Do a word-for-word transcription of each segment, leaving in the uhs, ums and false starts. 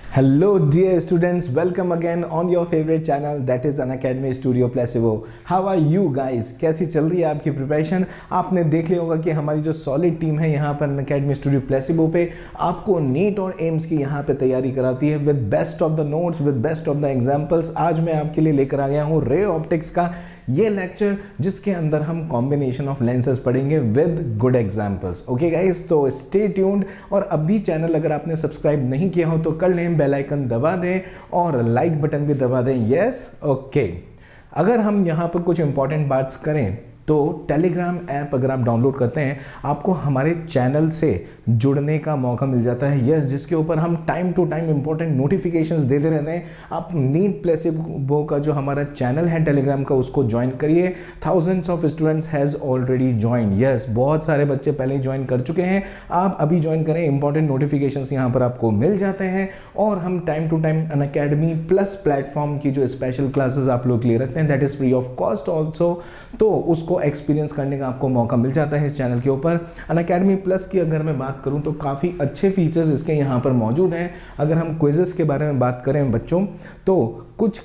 Hello dear students, welcome again on your favorite channel that is Unacademy Studio Placebo. How are you guys? कैसी चल रही है आपकी preparation? आपने देख लिया होगा कि हमारी जो सॉलिड टीम है यहाँ पर Unacademy Studio Placebo पे आपको नीट और एम्स की यहाँ पे तैयारी कराती है with best of the notes, with best of the examples. आज मैं आपके लिए लेकर आ गया हूँ रे ऑप्टिक्स का ये लेक्चर, जिसके अंदर हम कॉम्बिनेशन ऑफ लेंसेज पढ़ेंगे with good examples. Okay guys, तो स्टे ट्यून्ड। और अभी चैनल अगर आपने सब्सक्राइब नहीं किया हो तो कर लें, बेल आइकन दबा दें और लाइक बटन भी दबा दें। Yes, okay. अगर हम यहाँ पर कुछ इंपॉर्टेंट बातें करें तो टेलीग्राम ऐप अगर आप डाउनलोड करते हैं आपको हमारे चैनल से जुड़ने का मौका मिल जाता है। यस, जिसके ऊपर हम time to time important notifications देते रहते हैं। आप नीट प्लेसिबो का जो हमारा चैनल है टेलीग्राम का, उसको ज्वाइन करिए। Thousands of students has already join. Yes, बहुत सारे बच्चे पहले ही ज्वाइन कर चुके हैं। आप अभी ज्वाइन करें, इंपॉर्टेंट नोटिफिकेशंस यहाँ पर आपको मिल जाते हैं। और हम time to time Unacademy plus platform की जो स्पेशल क्लासेस आप लोग के लिए रखते हैं, that is free of cost also, तो उसको एक्सपीरियंस करने का आपको मौका मिल जाता है इस चैनल के ऊपर। अनअकैडमी प्लस की अगर मैं बात करूं तो काफ़ी अच्छे फीचर्स इसके यहाँ पर मौजूद हैं। अगर हम क्विजेस के बारे में बात करें बच्चों, तो कुछ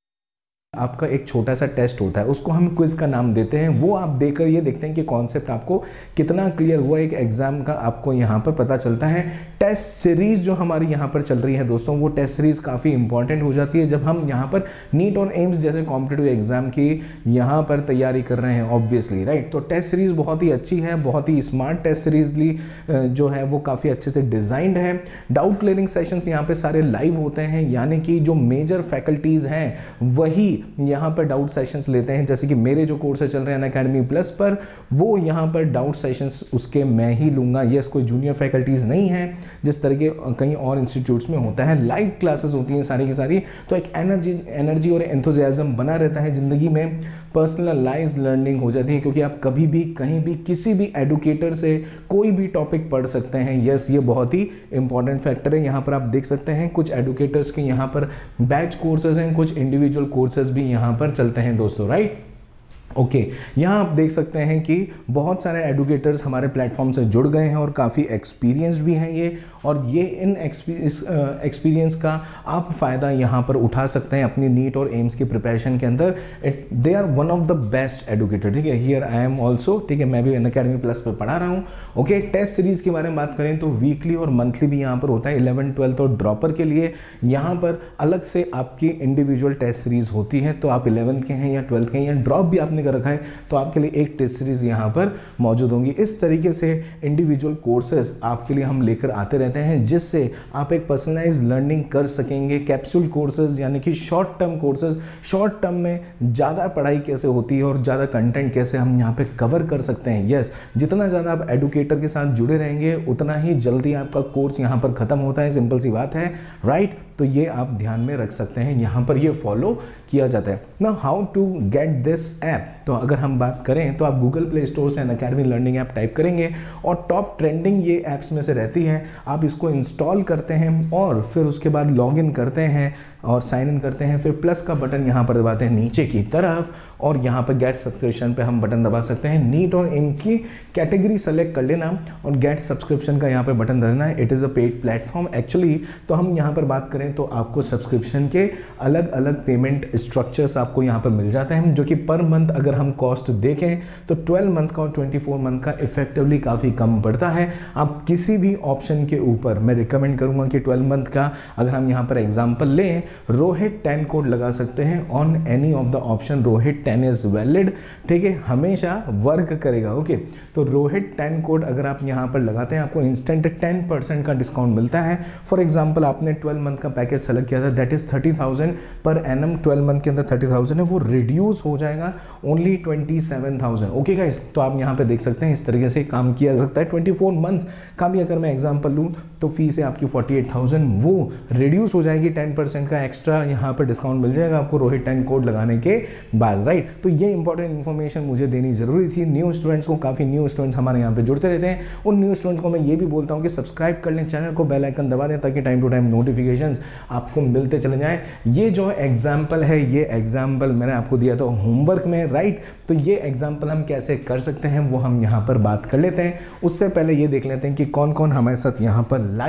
आपका एक छोटा सा टेस्ट होता है, उसको हम क्विज का नाम देते हैं। वो आप देकर ये देखते हैं कि कॉन्सेप्ट आपको कितना क्लियर हुआ, एक एग्जाम का आपको यहाँ पर पता चलता है। टेस्ट सीरीज जो हमारी यहाँ पर चल रही है दोस्तों, वो टेस्ट सीरीज काफ़ी इंपॉर्टेंट हो जाती है जब हम यहाँ पर नीट और एम्स जैसे कॉम्पिटिटिव एग्जाम की यहाँ पर तैयारी कर रहे हैं, ऑब्वियसली राइट। तो टेस्ट सीरीज बहुत ही अच्छी है, बहुत ही स्मार्ट टेस्ट सीरीज ली जो है वो काफ़ी अच्छे से डिजाइंड है। डाउट क्लियरिंग सेशंस यहाँ पे सारे लाइव होते हैं, यानी कि जो मेजर फैकल्टीज़ हैं वही यहाँ पर डाउट सेशंस लेते हैं। जैसे कि मेरे जो कोर्सेज चल रहे हैं अनअकैडमी प्लस पर, वो यहाँ पर डाउट सेशंस उसके मैं ही लूँगा। यस, कोई जूनियर फैकल्टीज़ नहीं है जिस तरह के कहीं और इंस्टीट्यूट्स में होता है। लाइव क्लासेस होती हैं सारी की सारी, तो एक एनर्जी एनर्जी और एंथुजियाज्म बना रहता है ज़िंदगी में। पर्सनलाइज लर्निंग हो जाती है, क्योंकि आप कभी भी कहीं भी किसी भी एडुकेटर से कोई भी टॉपिक पढ़ सकते हैं। यस, ये बहुत ही इंपॉर्टेंट फैक्टर है। यहाँ पर आप देख सकते हैं कुछ एडुकेटर्स के यहाँ पर बैच कोर्सेज हैं, कुछ इंडिविजुअल कोर्सेज भी यहाँ पर चलते हैं दोस्तों, राइट। ओके okay, यहाँ आप देख सकते हैं कि बहुत सारे एडुकेटर्स हमारे प्लेटफॉर्म से जुड़ गए हैं और काफ़ी एक्सपीरियंस्ड भी हैं ये, और ये इन एक्सपीरियंस का आप फ़ायदा यहाँ पर उठा सकते हैं अपनी नीट और एम्स की प्रिपरेशन के अंदर। It they are one of the best educator, ठीक है। हियर आई एम ऑल्सो, ठीक है, मैं भी अनअकैडमी प्लस पर पढ़ा रहा हूँ। ओके, टेस्ट सीरीज़ के बारे में बात करें तो वीकली और मंथली भी यहाँ पर होता है। इलेवन ट्वेल्थ और ड्रॉपर के लिए यहाँ पर अलग से आपकी इंडिविजुअल टेस्ट सीरीज़ होती है। तो आप इलेवंथ के हैं या ट्वेल्थ के हैं या ड्रॉप भी आपने रखा है तो आपके लिए एक टेस्ट सीरीज यहां पर मौजूद होंगी। इस तरीके से इंडिविजुअल कोर्सेज आपके लिए हम लेकर आते रहते हैं, जिससे आप एक पर्सनलाइज लर्निंग कर सकेंगे। कैप्सूल कोर्सेज यानी कि short term courses, short term में ज़्यादा पढ़ाई कैसे होती है और ज़्यादा कंटेंट कैसे हम यहाँ पे कवर कर सकते हैं। यस, जितना ज़्यादा आप एडुकेटर के साथ जुड़े रहेंगे उतना ही जल्दी आपका कोर्स यहाँ पर ख़त्म होता है। सिंपल सी बात है, राइट। तो ये आप ध्यान में रख सकते हैं, यहाँ पर ये फॉलो किया जाता है। Now how to get this app, तो अगर हम बात करें तो आप गूगल प्ले स्टोर से अनअकैडमी लर्निंग ऐप टाइप करेंगे और टॉप ट्रेंडिंग ये ऐप्स में से रहती है। आप इसको इंस्टॉल करते हैं और फिर उसके बाद लॉगिन करते हैं और साइन इन करते हैं। फिर प्लस का बटन यहाँ पर दबाते हैं नीचे की तरफ, और यहाँ पर गेट सब्सक्रिप्शन पे हम बटन दबा सकते हैं। नीट और इनकी कैटेगरी सेलेक्ट कर लेना और गेट सब्सक्रिप्शन का यहाँ पे बटन दबाना है। It is a paid platform actually. तो हम यहाँ पर बात करें तो आपको सब्सक्रिप्शन के अलग अलग पेमेंट स्ट्रक्चर्स आपको यहाँ पर मिल जाते हैं, जो कि पर मंथ अगर हम कॉस्ट देखें तो ट्वेल्व मंथ का और ट्वेंटी फोर मंथ का इफेक्टिवली काफ़ी कम पड़ता है। आप किसी भी ऑप्शन के ऊपर मैं रिकमेंड करूँगा कि ट्वेल्व मंथ का अगर हम यहाँ पर एग्जाम्पल लें, रोहित टेन कोड लगा सकते हैं on any of the option. Rohit ten is valid, ठीक है, हमेशा वर्क करेगा। ओके, तो रोहित टेन कोड अगर आप यहाँ पर लगाते हैं आपको इंस्टेंट टेन परसेंट का डिस्काउंट मिलता है। फॉर एग्जाम्पल आपने ट्वेल्व मंथ का पैकेज सेलेक्ट किया था, that is thirty thousand per annum, twelve month के अंदर थर्टी थाउजेंड है, वो रिड्यूस हो जाएगा only twenty seven thousand. Okay guys, तो आप यहाँ पे देख सकते हैं इस तरीके से काम किया जा सकता है। ट्वेंटी फोर मंथ का भी अगर मैं एग्जाम्पल लूँ तो फीस है आपकी फोर्टी एट थाउजेंड, वो रिड्यूस हो जाएगी, टेन परसेंट का एक्स्ट्रा यहाँ पर डिस्काउंट मिल जाएगा आपको रोहित टेन कोड लगाने के बाद, राइट। तो ये इंपॉर्टेंट इन्फॉर्मेशन मुझे देनी जरूरी थी न्यू स्टूडेंट्स को। काफ़ी न्यू स्टूडेंट्स हमारे यहाँ पे जुड़ते रहते हैं। उन न्यू स्टूडेंट्स को मैं ये भी बोलता हूँ कि सब्सक्राइब कर लें चैनल को, बेल आइकन दबा दें ताकि टाइम टू टाइम नोटिफिकेशंस आपको मिलते चले जाएं। ये जो एग्जाम्पल है, ये एग्जाम्पल मैंने आपको दिया था होमवर्क में, राइट। तो ये एग्जाम्पल हम कैसे कर सकते हैं वो हम यहाँ पर बात कर लेते हैं। उससे पहले ये देख लेते हैं कि कौन कौन हमारे साथ यहाँ पर लाइव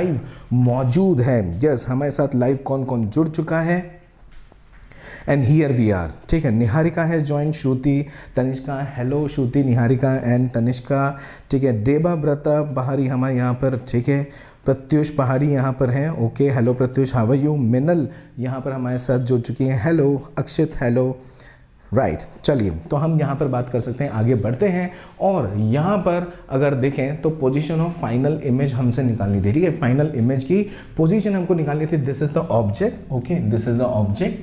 मौजूद है। यस, हमारे साथ लाइव कौन कौन जुड़ चुका है, एंड हियर वी आर। ठीक है, निहारिका है join, Shruti, Tanishka, hello Shruti, Niharika and Tanishka. ठीक है, देबा व्रता पहाड़ी हमारे यहाँ पर, ठीक है, प्रत्युष पहाड़ी यहाँ पर हैं। Okay, hello Pratyush, how are you. Minal यहाँ पर हमारे साथ जुड़ चुकी हैं, hello. Akshit, hello. Right right. चलिए, तो हम यहाँ पर बात कर सकते हैं, आगे बढ़ते हैं। और यहाँ पर अगर देखें तो पोजीशन ऑफ फाइनल इमेज हमसे निकालनी थी। ठीक है, फाइनल इमेज की पोजीशन हमको निकालनी थी। This is the object. Okay, this is the object.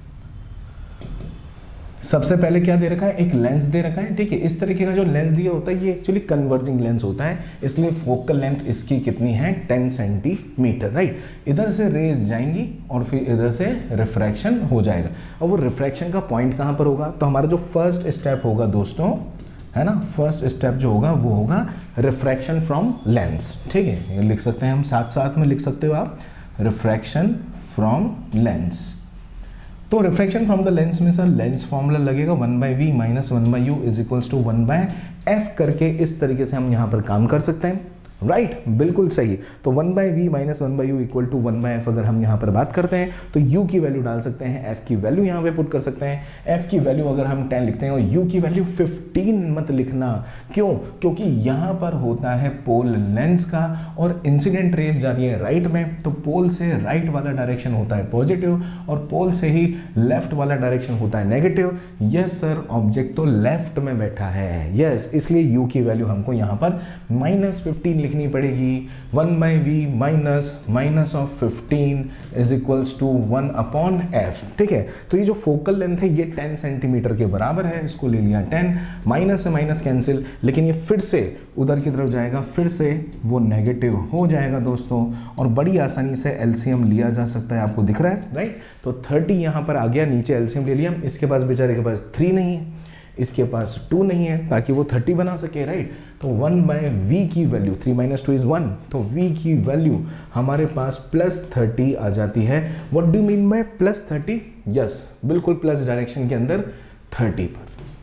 सबसे पहले क्या दे रखा है, एक लेंस दे रखा है। ठीक है, इस तरीके का जो लेंस दिया होता है ये एक्चुअली कन्वर्जिंग लेंस होता है, इसलिए फोकल लेंथ इसकी कितनी है, टेन सेंटीमीटर। राइट, इधर से रेज जाएंगी और फिर इधर से रिफ्रैक्शन हो जाएगा। और वो रिफ्रैक्शन का पॉइंट कहाँ पर होगा, तो हमारा जो फर्स्ट स्टेप होगा दोस्तों, है ना, फर्स्ट स्टेप जो होगा वो होगा रिफ्रैक्शन फ्रॉम लेंस। ठीक है, ये लिख सकते हैं हम, साथ साथ में लिख सकते हो आप, रिफ्रैक्शन फ्रॉम लेंस। तो रिफ्रैक्शन फ्रॉम द लेंस में सर लेंस फॉर्मूला लगेगा one by we minus one by you is equals to one by F करके, इस तरीके से हम यहाँ पर काम कर सकते हैं। राइट right, बिल्कुल सही। तो one by we minus one by you equal to one by F अगर हम यहाँ पर बात करते हैं तो u की वैल्यू डाल सकते हैं, f की वैल्यू यहाँ पे पुट कर सकते हैं। f की वैल्यू अगर हम टेन लिखते हैं और u की वैल्यू फिफ्टीन मत लिखना, क्यों, क्योंकि यहाँ पर होता है पोल लेंस का और इंसिडेंट रेज जा रही है राइट में, तो पोल से राइट वाला डायरेक्शन होता है पॉजिटिव और पोल से ही लेफ्ट वाला डायरेक्शन होता है नेगेटिव। यस सर, ऑब्जेक्ट तो लेफ्ट में बैठा है। यस, इसलिए u की वैल्यू हमको यहाँ पर माइनस फिफ्टीन लिखनी पड़ेगी। One by we minus minus of fifteen is equals to one upon F. ठीक है, तो ये जो फोकल लेंथ है ये टेन सेंटीमीटर के बराबर है, इसको ले लिया टेन, माइनस से माइनस कैंसिल, लेकिन ये फिर से उधर की तरफ जाएगा, फिर से वो नेगेटिव हो जाएगा दोस्तों, और बड़ी आसानी से एलसीएम लिया जा सकता है, आपको दिख रहा है राइट। तो थर्टी यहाँ पर आ गया, नीचे एलसीएम ले लिया, इसके पास बेचारे के पास थ्री नहीं है, इसके पास टू नहीं है, ताकि वो थर्टी बना सके राइट। तो वन बाय वी की value, three minus two is one, तो v की वैल्यू हमारे पास प्लस थर्टी आ जाती है। What do you mean by plus thirty, yes बिल्कुल प्लस डायरेक्शन के अंदर थर्टी पर,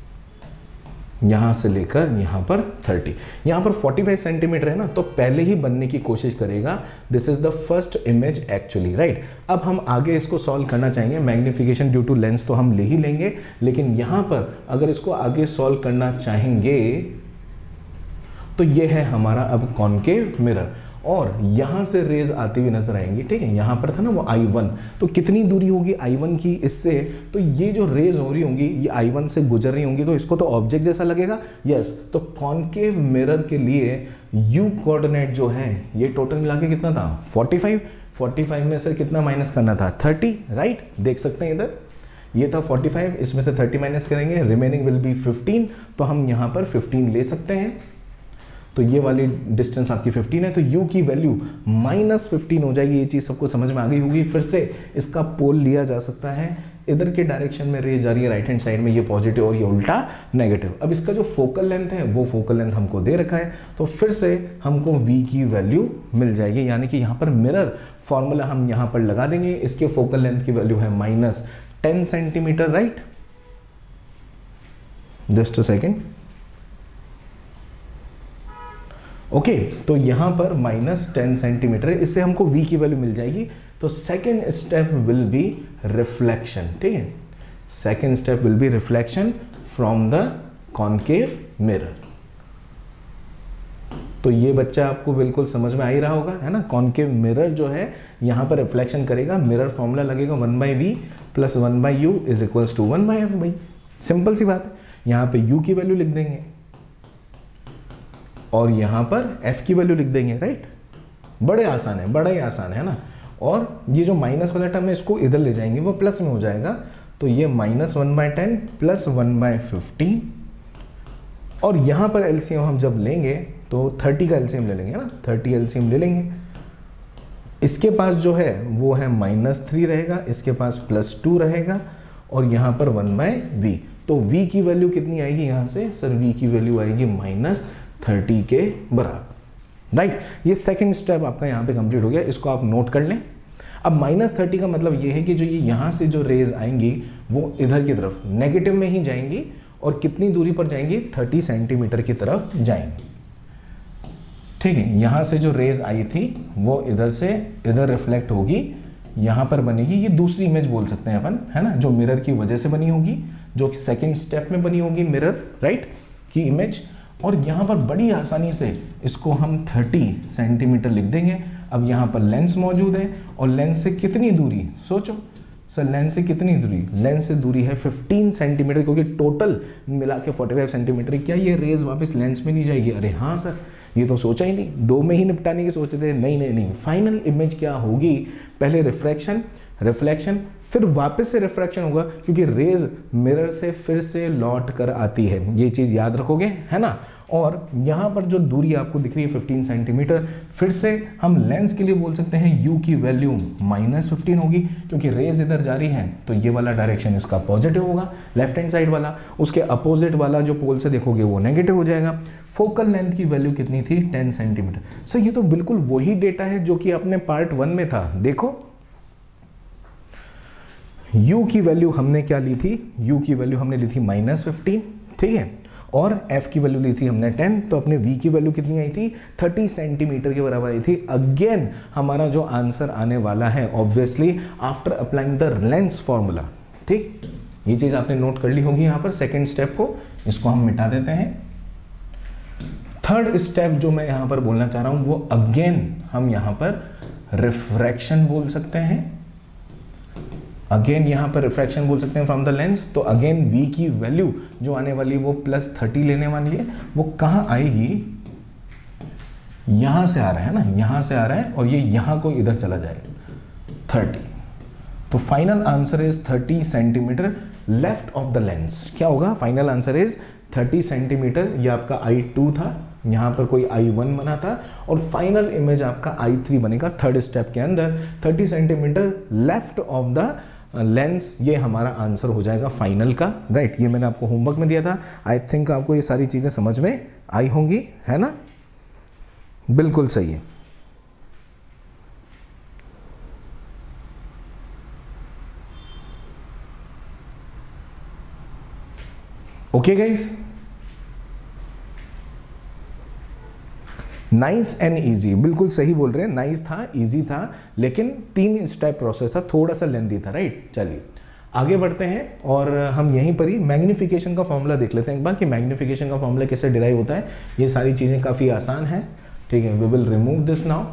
यहाँ से लेकर यहाँ पर थर्टी, यहाँ पर फोर्टी फाइव सेंटीमीटर है ना, तो पहले ही बनने की कोशिश करेगा। This is the first image actually right. अब हम आगे इसको सॉल्व करना चाहेंगे, मैग्निफिकेशन ड्यू टू लेंस तो हम ले ही लेंगे, लेकिन यहाँ पर अगर इसको आगे सॉल्व करना चाहेंगे तो ये है हमारा अब कॉनकेव मिरर, और यहाँ से रेज आती हुई नजर आएंगी। ठीक है, यहाँ पर था ना वो आई वन, तो कितनी दूरी होगी आई वन की इससे, तो ये जो रेज हो रही होंगी ये आई वन से गुजर रही होंगी, तो इसको तो ऑब्जेक्ट जैसा लगेगा। यस, तो कॉनकेव मिरर के लिए यू कोऑर्डिनेट जो है ये टोटल मिला के कितना था, फोर्टी फाइव, फोर्टी फाइव में से कितना माइनस करना था, थर्टी राइट। देख सकते हैं इधर ये था फोर्टी फाइव, इसमें से थर्टी माइनस करेंगे, रिमेनिंग विल बी फिफ्टीन, तो हम यहाँ पर फिफ्टीन ले सकते हैं। तो ये वाली डिस्टेंस आपकी फिफ्टीन है, तो u की वैल्यू माइनस फिफ्टीन हो जाएगी। ये चीज़ सबको समझ में आ गई होगी। फिर से इसका पोल लिया जा सकता है, इधर के डायरेक्शन में रेज जा रही है राइट हैंड साइड में, ये पॉजिटिव और ये उल्टा नेगेटिव। अब इसका जो फोकल लेंथ है वो फोकल लेंथ हमको दे रखा है, तो फिर से हमको v की वैल्यू मिल जाएगी, यानी कि यहाँ पर मिरर फॉर्मूला हम यहाँ पर लगा देंगे। इसके फोकल लेंथ की वैल्यू है minus ten centimetre right. Just a second, okay okay, तो यहां पर माइनस टेन सेंटीमीटर है, इससे हमको v की वैल्यू मिल जाएगी। तो second step will be reflection. ठीक है, second step will be reflection from the concave mirror. तो ये बच्चा आपको बिल्कुल समझ में आ ही रहा होगा, है ना। कॉनकेव मिरर जो है यहाँ पर रिफ्लेक्शन करेगा, मिरर फॉर्मूला लगेगा one by V plus one by you is equals to one by F. भाई सिंपल सी बात है, यहाँ पे u की वैल्यू लिख देंगे और यहाँ पर f की वैल्यू लिख देंगे राइट। बड़े आसान है, बड़ा ही आसान है ना। और ये जो माइनस वाला टर्म है इसको इधर ले जाएंगे, वो प्लस में हो जाएगा, तो ये minus one by ten plus one by fifteen, और यहाँ पर एलसीएम हम जब लेंगे तो थर्टी का एलसीएम ले लेंगे ना, थर्टी एलसीएम ले लेंगे। इसके पास जो है वो है माइनस थ्री रहेगा, इसके पास प्लस टू रहेगा, और यहाँ पर वन बाई वी। तो v की वैल्यू कितनी आएगी यहाँ से, सर v की वैल्यू आएगी माइनस थर्टी के बराबर राइट। ये सेकंड स्टेप आपका यहाँ पे कंप्लीट हो गया, इसको आप नोट कर लें। अब माइनस थर्टी का मतलब ये है कि जो ये यहाँ से जो रेज आएंगी वो इधर की तरफ नेगेटिव में ही जाएंगी, और कितनी दूरी पर जाएंगी, थर्टी सेंटीमीटर की तरफ जाएंगी। ठीक है, यहाँ से जो रेज आई थी वो इधर से इधर रिफ्लेक्ट होगी, यहाँ पर बनेगी, ये दूसरी इमेज बोल सकते हैं अपन, है ना, जो मिरर की वजह से बनी होगी, जो सेकंड स्टेप में बनी होगी मिरर राइट की इमेज। और यहाँ पर बड़ी आसानी से इसको हम तीस सेंटीमीटर लिख देंगे। अब यहाँ पर लेंस मौजूद है और लेंस से कितनी दूरी, सोचो सर लेंस से कितनी दूरी, लेंस से दूरी है पंद्रह सेंटीमीटर, क्योंकि टोटल मिला के पैंतालीस सेंटीमीटर। क्या ये रेज वापस लेंस में नहीं जाएगी? अरे हाँ सर, ये तो सोचा ही नहीं, दो में ही निपटाने की सोचे थे। नहीं नहीं नहीं, फाइनल इमेज क्या होगी, पहले रिफ्रैक्शन, रिफ्लेक्शन, फिर वापस से रिफ्रैक्शन होगा, क्योंकि रेज मिरर से फिर से लौट कर आती है, ये चीज़ याद रखोगे, है ना। और यहाँ पर जो दूरी आपको दिख रही है पंद्रह सेंटीमीटर, फिर से हम लेंस के लिए बोल सकते हैं u की वैल्यू माइनस फिफ्टीन होगी, क्योंकि रेज इधर जा रही है तो ये वाला डायरेक्शन इसका पॉजिटिव होगा, लेफ्ट हैंड साइड वाला, उसके अपोजिट वाला जो पोल से देखोगे वो नेगेटिव हो जाएगा। फोकल लेंथ की वैल्यू कितनी थी, दस सेंटीमीटर। सर ये तो बिल्कुल वही डेटा है जो कि अपने पार्ट वन में था। देखो u की वैल्यू हमने क्या ली थी, u की वैल्यू हमने ली थी माइनस फिफ्टीन, ठीक है, और f की वैल्यू ली थी हमने टेन, तो अपने v की वैल्यू कितनी आई थी, तीस सेंटीमीटर के बराबर आई थी। अगेन हमारा जो आंसर आने वाला है obviously after applying the lens formula, ठीक, ये चीज आपने नोट कर ली होगी। यहाँ पर सेकेंड स्टेप को, इसको हम मिटा देते हैं। थर्ड स्टेप जो मैं यहाँ पर बोलना चाह रहा हूँ वो अगेन हम यहाँ पर रिफ्रैक्शन बोल सकते हैं, अगेन यहाँ पर रिफ्रैक्शन बोल सकते हैं फ्रॉम द लेंस। तो अगेन v की वैल्यू जो आने वाली वो प्लस थर्टी लेने वाली है, वो कहाँ आएगी, यहां से आ रहा है ना, यहां से आ रहा है और ये यहां को इधर चला जाएगा थर्टी। तो final answer is thirty centimetre left of the lens. क्या होगा, final answer is thirty centimetre. ये आपका आई टू था, यहाँ पर कोई आई वन बना था, और फाइनल इमेज आपका आई थ्री बनेगा थर्ड स्टेप के अंदर। Thirty centimetre left of the lens, ये हमारा आंसर हो जाएगा फाइनल का, राइट। ये मैंने आपको होमवर्क में दिया था, आई थिंक आपको ये सारी चीज़ें समझ में आई होंगी, है ना, बिल्कुल सही है। Okay guys, nice and easy, बिल्कुल सही बोल रहे हैं, नाइस था, इजी था, लेकिन तीन स्टेप प्रोसेस था, थोड़ा सा लेंथी था, राइट। चलिए आगे बढ़ते हैं और हम यहीं पर ही मैग्नीफिकेशन का फॉर्मूला देख लेते हैं एक बार कि मैग्नीफिकेशन का फॉर्मूला कैसे डिराइव होता है। ये सारी चीज़ें काफ़ी आसान है, ठीक है। We will remove this now,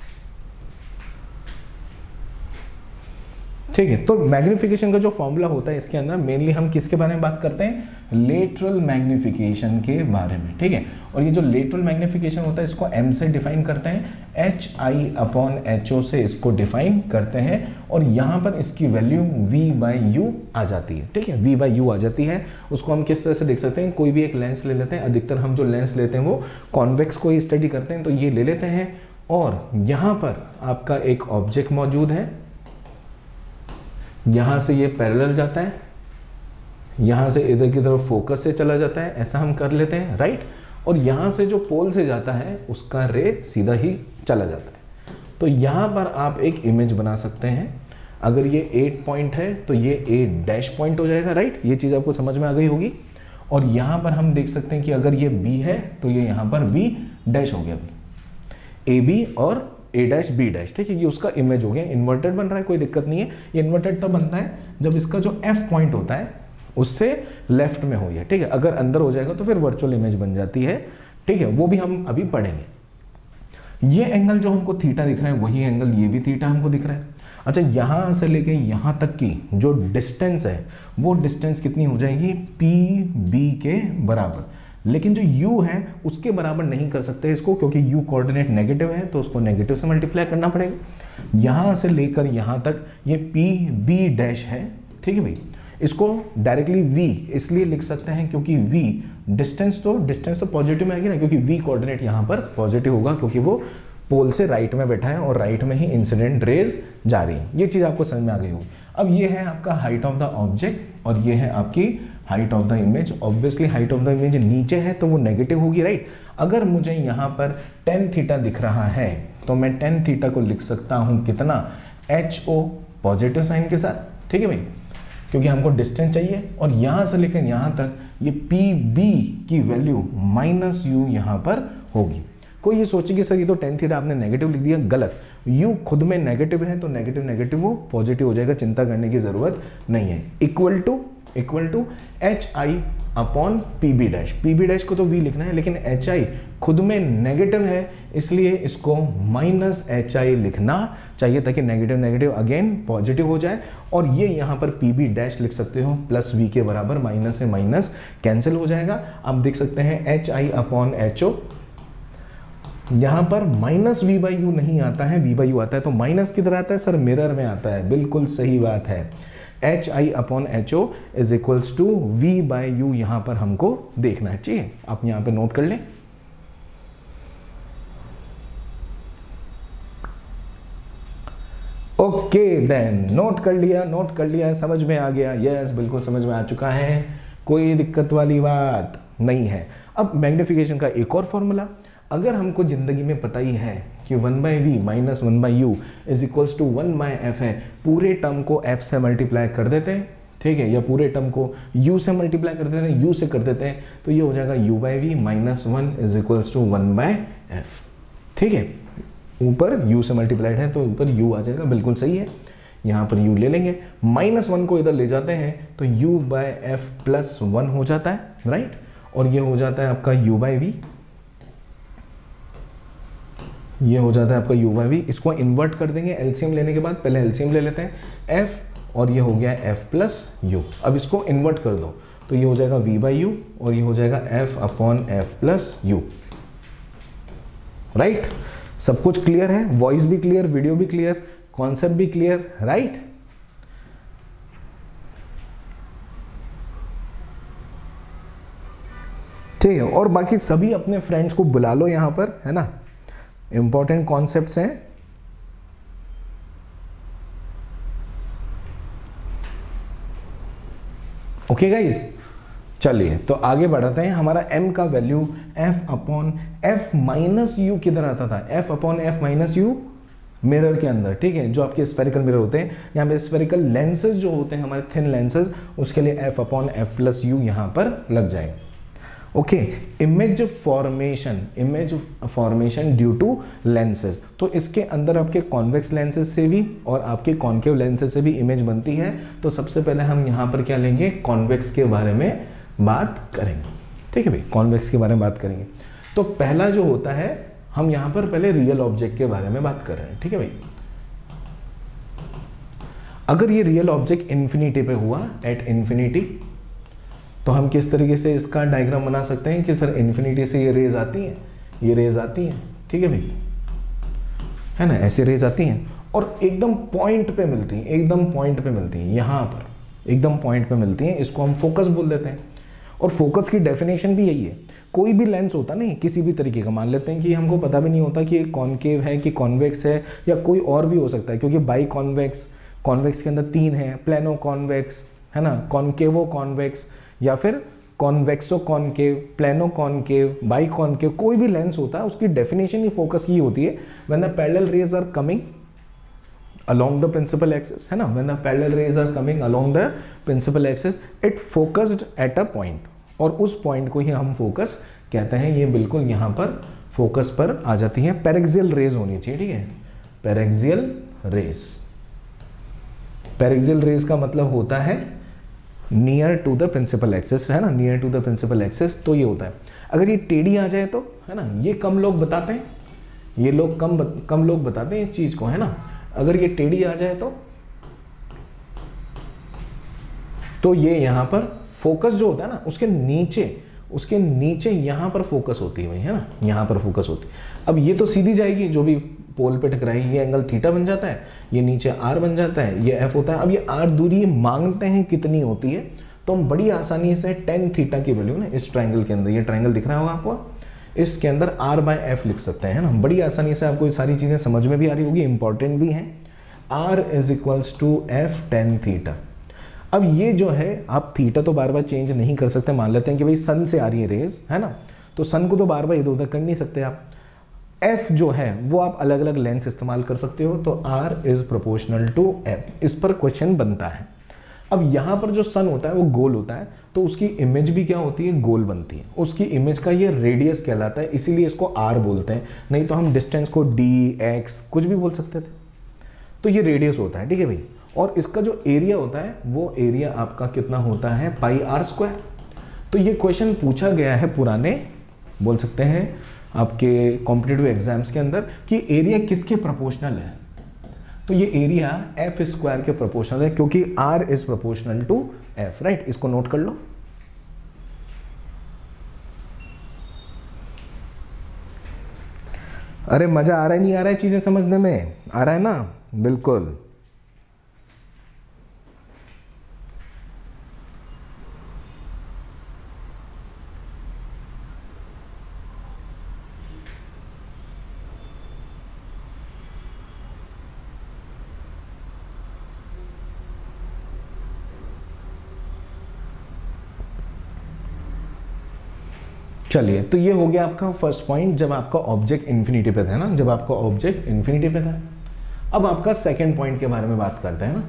ठीक है। तो मैग्नीफिकेशन का जो फॉर्मूला होता है इसके अंदर मेनली हम किसके बारे में बात करते हैं, लेटरल मैग्नीफिकेशन के बारे में, ठीक है। और ये जो लेटरल मैग्नीफिकेशन होता है इसको m से डिफाइन करते हैं, H I upon H O से इसको डिफाइन करते हैं, और यहाँ पर इसकी वैल्यू v बाई यू आ जाती है, ठीक है, v बाई यू आ जाती है। उसको हम किस तरह से देख सकते हैं, कोई भी एक लेंस ले लेते हैं, अधिकतर हम जो लेंस लेते हैं वो कॉन्वेक्स को ही स्टडी करते हैं, तो ये ले लेते हैं, और यहाँ पर आपका एक ऑब्जेक्ट मौजूद है, यहाँ से ये पैरेलल जाता है, यहाँ से इधर की तरफ फोकस से चला जाता है, ऐसा हम कर लेते हैं, राइट। और यहाँ से जो पोल से जाता है उसका रे सीधा ही चला जाता है। तो यहाँ पर आप एक इमेज बना सकते हैं, अगर ये एट पॉइंट है तो ये एट डैश पॉइंट हो जाएगा, राइट। ये चीज़ आपको समझ में आ गई होगी। और यहाँ पर हम देख सकते हैं कि अगर ये बी है तो ये यहाँ पर बी डैश हो गया, ए बी और ए डैश बी डैश, ठीक है, ये उसका इमेज हो गया। इन्वर्टेड बन रहा है, कोई दिक्कत नहीं है। ये इन्वर्टेड तब बनता है जब इसका जो एफ पॉइंट होता है उससे लेफ्ट में हो, ठीक है। अगर अंदर हो जाएगा तो फिर वर्चुअल इमेज बन जाती है, ठीक है, वो भी हम अभी पढ़ेंगे। ये एंगल जो हमको थीटा दिख रहा है वही एंगल ये भी थीटा हमको दिख रहा है। अच्छा, यहाँ से लेके यहाँ तक की जो डिस्टेंस है वो डिस्टेंस कितनी हो जाएगी, पी बी के बराबर। लेकिन जो u है उसके बराबर नहीं कर सकते इसको, क्योंकि u कोऑर्डिनेट नेगेटिव है तो उसको नेगेटिव से मल्टीप्लाई करना पड़ेगा। यहाँ से लेकर यहाँ तक ये पी बी डैश है, ठीक है भाई। इसको डायरेक्टली v इसलिए लिख सकते हैं क्योंकि v डिस्टेंस तो डिस्टेंस तो पॉजिटिव में आएगी ना, क्योंकि v कोऑर्डिनेट यहाँ पर पॉजिटिव होगा, क्योंकि वो पोल से राइट में बैठा है और राइट में ही इंसिडेंट रेज जा रही है। ये चीज़ आपको समझ में आ गई होगी। अब ये है आपका हाइट ऑफ द ऑब्जेक्ट और ये है आपकी height of the image. Obviously height of the image नीचे है तो वो नेगेटिव होगी, राइट। अगर मुझे यहाँ पर टेन थीटा दिख रहा है तो मैं टेन थीटा को लिख सकता हूँ कितना, एच ओ पॉजिटिव साइन के साथ, ठीक है भाई, क्योंकि हमको डिस्टेंस चाहिए। और यहाँ से लेकर यहाँ तक ये पी बी की वैल्यू माइनस यू यहाँ पर होगी। कोई ये सोचे कि सर ये तो टेन थीटा आपने नेगेटिव लिख दिया, गलत। u खुद में नेगेटिव है तो नेगेटिव नेगेटिव वो पॉजिटिव हो जाएगा, चिंता करने की जरूरत नहीं है। Equal to equal to h I upon P B dash, P B dash को तो v लिखना है लेकिन एच आई खुद में नेगेटिव है इसलिए इसको माइनस एच आई लिखना चाहिए ताकि नेगेटिव नेगेटिव अगेन पॉजिटिव हो जाए। और ये यहाँ पर पी बी डैश लिख सकते हो प्लस v के बराबर, माइनस से माइनस कैंसिल हो जाएगा। आप देख सकते हैं H I upon H o, यहाँ पर माइनस वी बाई यू नहीं आता है, v बाई यू आता है। तो माइनस किधर आता है सर? मिरर में आता है, बिल्कुल सही बात है। H I upon H o is equals to v by u यहाँ पर हमको देखना है, ठीक है। आप यहाँ पे नोट कर लें। ओके देन, नोट कर लिया, नोट कर लिया, समझ में आ गया? यस, बिल्कुल समझ में आ चुका है, कोई दिक्कत वाली बात नहीं है। अब मैग्निफिकेशन का एक और फॉर्मूला, अगर हमको जिंदगी में पता ही है कि one by we minus one by you is equals to one by f है, पूरे टर्म को एफ से मल्टीप्लाई कर देते हैं, ठीक है, या पूरे टर्म को u से मल्टीप्लाई कर देते हैं, u से कर देते हैं, तो ये हो जाएगा u by we minus one is equals to one by f, ठीक है। ऊपर u से मल्टीप्लाइड है तो ऊपर u आ जाएगा, बिल्कुल सही है। यहाँ पर u ले लेंगे, माइनस वन को इधर ले जाते हैं तो u by f plus one हो जाता है, राइट। और ये हो जाता है आपका u बाई वी, ये हो जाता है आपका u बाई वी। इसको इन्वर्ट कर देंगे एलसीएम लेने के बाद, पहले एलसीएम ले लेते हैं f और ये हो गया f प्लस यू। अब इसको इन्वर्ट कर दो तो ये हो जाएगा v बाई यू और ये हो जाएगा f upon f plus u, right. सब कुछ क्लियर है, वॉइस भी क्लियर, वीडियो भी क्लियर, कॉन्सेप्ट भी क्लियर, राइट। ठीक है, और बाकी सभी अपने फ्रेंड्स को बुला लो यहाँ पर, है ना, इंपॉर्टेंट कॉन्सेप्ट्स हैं। ओके गाइज, चलिए तो आगे बढ़ाते हैं। हमारा m का value f upon f minus u किधर आता था? f upon f minus u mirror के अंदर, ठीक है, जो आपके स्फेरिकल मिरर होते हैं। यहाँ पे स्फेरिकल लेंसेज जो होते हैं हमारे थिन लेंसेज, उसके लिए f upon f plus u यहाँ पर लग जाएगा। Okay, image formation, image formation due to lenses, तो इसके अंदर आपके कॉन्वेक्स लेंसेज से भी और आपके कॉन्केव लेंसेज से भी इमेज बनती है। तो सबसे पहले हम यहाँ पर क्या लेंगे? कॉन्वेक्स के बारे में बात करेंगे, ठीक है भाई, कॉन्वेक्स के बारे में बात करेंगे। तो पहला जो होता है, हम यहाँ पर पहले रियल ऑब्जेक्ट के बारे में बात कर रहे हैं, ठीक है भाई। अगर ये रियल ऑब्जेक्ट इन्फिनिटी पे हुआ, एट इन्फिनिटी, तो हम किस तरीके से इसका डायग्राम बना सकते हैं कि सर इन्फिनिटी से ये रेज आती हैं, ये रेज आती हैं, ठीक है भाई, है ना, ऐसे रेज आती हैं और एकदम पॉइंट पे मिलती हैं, एकदम पॉइंट पे मिलती हैं, यहाँ पर एकदम पॉइंट पे मिलती हैं। इसको हम फोकस बोल देते हैं। और फोकस की डेफिनेशन भी यही है। कोई भी लेंस होता नहीं किसी भी तरीके का, मान लेते हैं कि हमको पता भी नहीं होता कि ये कॉन्केव है कि कॉन्वेक्स है या कोई और भी हो सकता है, क्योंकि बाई कॉन्वेक्स, कॉन्वेक्स के अंदर तीन है, प्लेनो कॉन्वेक्स, है ना, कॉन्केवो कॉन्वेक्स या फिर convexo concave, plano concave, biconcave, कोई भी लेंस होता है उसकी डेफिनेशन ही फोकस की होती है। When the parallel rays are coming along the principal axis, है ना, when the parallel rays are coming along the principal axis, it focused at a point, और उस पॉइंट को ही हम फोकस कहते हैं। ये बिल्कुल यहाँ पर फोकस पर आ जाती है। पैरेक्सियल रेज होनी चाहिए, ठीक है, पैरेक्सियल रेज, पैरेक्सियल रेज का मतलब होता है near to the principal axis, है ना, near to the principal axis. तो ये होता है। अगर ये टेढ़ी आ जाए तो, है ना, ये कम लोग बताते हैं, ये लोग कम कम लोग बताते हैं इस चीज को, है ना। अगर ये टेढ़ी आ जाए तो तो ये यहाँ पर फोकस जो होता है ना, उसके नीचे, उसके नीचे यहाँ पर फोकस होती है भाई, है ना, यहाँ पर फोकस होती है। अब ये तो सीधी जाएगी, जो भी पोल पे टकराएगी, ये एंगल थीटा बन जाता है, ये नीचे आर बन जाता है, ये एफ होता है। अब ये आर दूरी मांगते हैं कितनी होती है, तो हम बड़ी आसानी से टेन थीटा की वैल्यू ना इस ट्राइंगल के अंदर, ये ट्राइंगल दिख रहा होगा आपको, इसके अंदर r बाय एफ लिख सकते हैं ना, बड़ी आसानी से। आपको ये सारी चीज़ें समझ में भी आ रही होगी, इंपॉर्टेंट भी हैं। r is equals to f tan theta. अब ये जो है, आप थीटा तो बार बार चेंज नहीं कर सकते। मान लेते हैं कि भाई सन से आ रही है रेज, है ना, तो सन को तो बार बार इधर उधर कर नहीं सकते आप। f जो है वो आप अलग अलग लेंस इस्तेमाल कर सकते हो, तो r is proportional to f। इस पर क्वेश्चन बनता है। अब यहाँ पर जो सन होता है वो गोल होता है, तो उसकी इमेज भी क्या होती है, गोल बनती है। उसकी इमेज का ये रेडियस कहलाता है, इसीलिए इसको आर बोलते हैं, नहीं तो हम डिस्टेंस को डी एक्स कुछ भी बोल सकते थे। तो ये रेडियस होता है, ठीक है भाई। और इसका जो एरिया होता है वो एरिया आपका कितना होता है, पाई आर स्क्वायर। तो ये क्वेश्चन पूछा गया है पुराने, बोल सकते हैं आपके कॉम्पिटिटिव एग्जाम्स के अंदर, कि एरिया किसके प्रोपोर्शनल है। तो ये एरिया एफ स्क्वायर के प्रोपोर्शनल है, क्योंकि r is proportional to f, right. इसको नोट कर लो। अरे मजा आ रहा है, नहीं आ रहा है चीजें समझने में, आ रहा है ना, बिल्कुल। चलिए, तो ये हो गया आपका फर्स्ट पॉइंट, जब आपका ऑब्जेक्ट इन्फिनिटी पे था ना, जब आपका ऑब्जेक्ट इन्फिनिटी पे था। अब आपका सेकंड पॉइंट के बारे में बात करते हैं ना,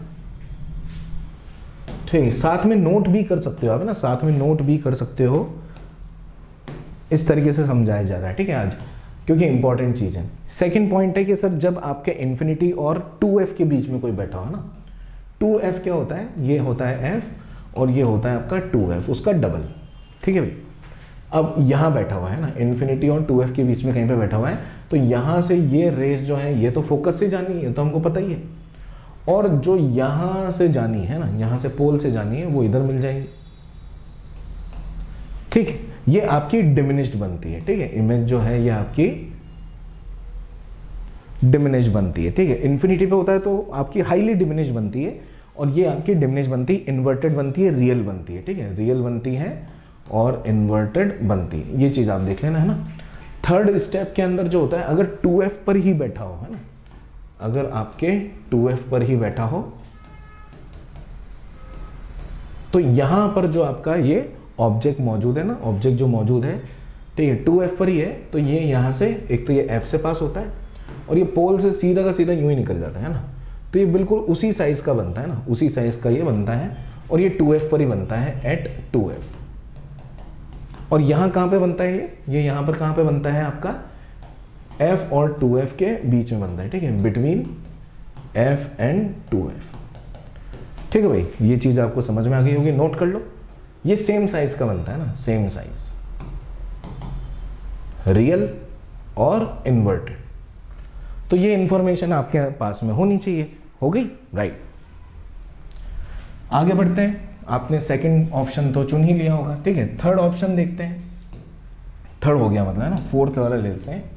ठीक है। साथ में नोट भी कर सकते हो आप ना, साथ में नोट भी कर सकते हो। इस तरीके से समझाया जा रहा है, ठीक है आज, क्योंकि इंपॉर्टेंट चीज है। सेकंड पॉइंट है कि सर जब आपके इन्फिनिटी और टू एफ के बीच में कोई बैठा हो ना, टू एफ क्या होता है, ये होता है एफ और ये होता है आपका टू एफ, उसका डबल, ठीक है भाई। अब यहाँ बैठा हुआ है ना, इन्फिनिटी और टू एफ के बीच में कहीं पे बैठा हुआ है, तो यहाँ से ये रेस जो है ये तो फोकस से जानी है, तो हमको पता ही है, और जो यहाँ से जानी है ना, यहाँ से पोल से जानी है, वो इधर मिल जाएगी, ठीक है। ये आपकी डिमिनिश्ड बनती है, ठीक है। इमेज जो है ये आपकी डिमिनिश्ड बनती है, ठीक है। इन्फिनिटी पे होता है तो आपकी हाईली डिमिनिश्ड बनती है, और ये आपकी डिमिनिश्ड बनती है, इन्वर्टेड बनती है, रियल बनती है, ठीक है। रियल बनती है और इन्वर्टेड बनती है, ये चीज आप देख लेना, है ना। थर्ड स्टेप के अंदर जो होता है, अगर टू एफ पर ही बैठा हो, है ना, अगर आपके टू एफ पर ही बैठा हो, तो यहां पर जो आपका ये ऑब्जेक्ट मौजूद है ना, ऑब्जेक्ट जो मौजूद है, ठीक है, टू एफ पर ही है, तो ये यहां से एक तो ये एफ से पास होता है, और ये पोल से सीधा का सीधा यूं ही निकल जाता है ना, तो ये बिल्कुल उसी साइज का बनता है ना, उसी साइज का ये बनता है, और ये टू एफ पर ही बनता है, एट टू एफ। और यहाँ कहाँ पे बनता है ये ये यहाँ पर कहाँ पे बनता है आपका, f और टू एफ के बीच में बनता है, ठीक है, between f and two f, ठीक है भाई। ये चीज़ आपको समझ में आ गई होगी, नोट कर लो। ये सेम साइज का बनता है ना, सेम साइज, रियल और इन्वर्टेड। तो ये इंफॉर्मेशन आपके पास में होनी चाहिए, हो गई, राइट। आगे बढ़ते हैं। आपने सेकंड ऑप्शन तो चुन ही लिया होगा, ठीक है। थर्ड ऑप्शन देखते हैं, थर्ड हो गया मतलब, है ना। फोर्थ वाला लेते हैं।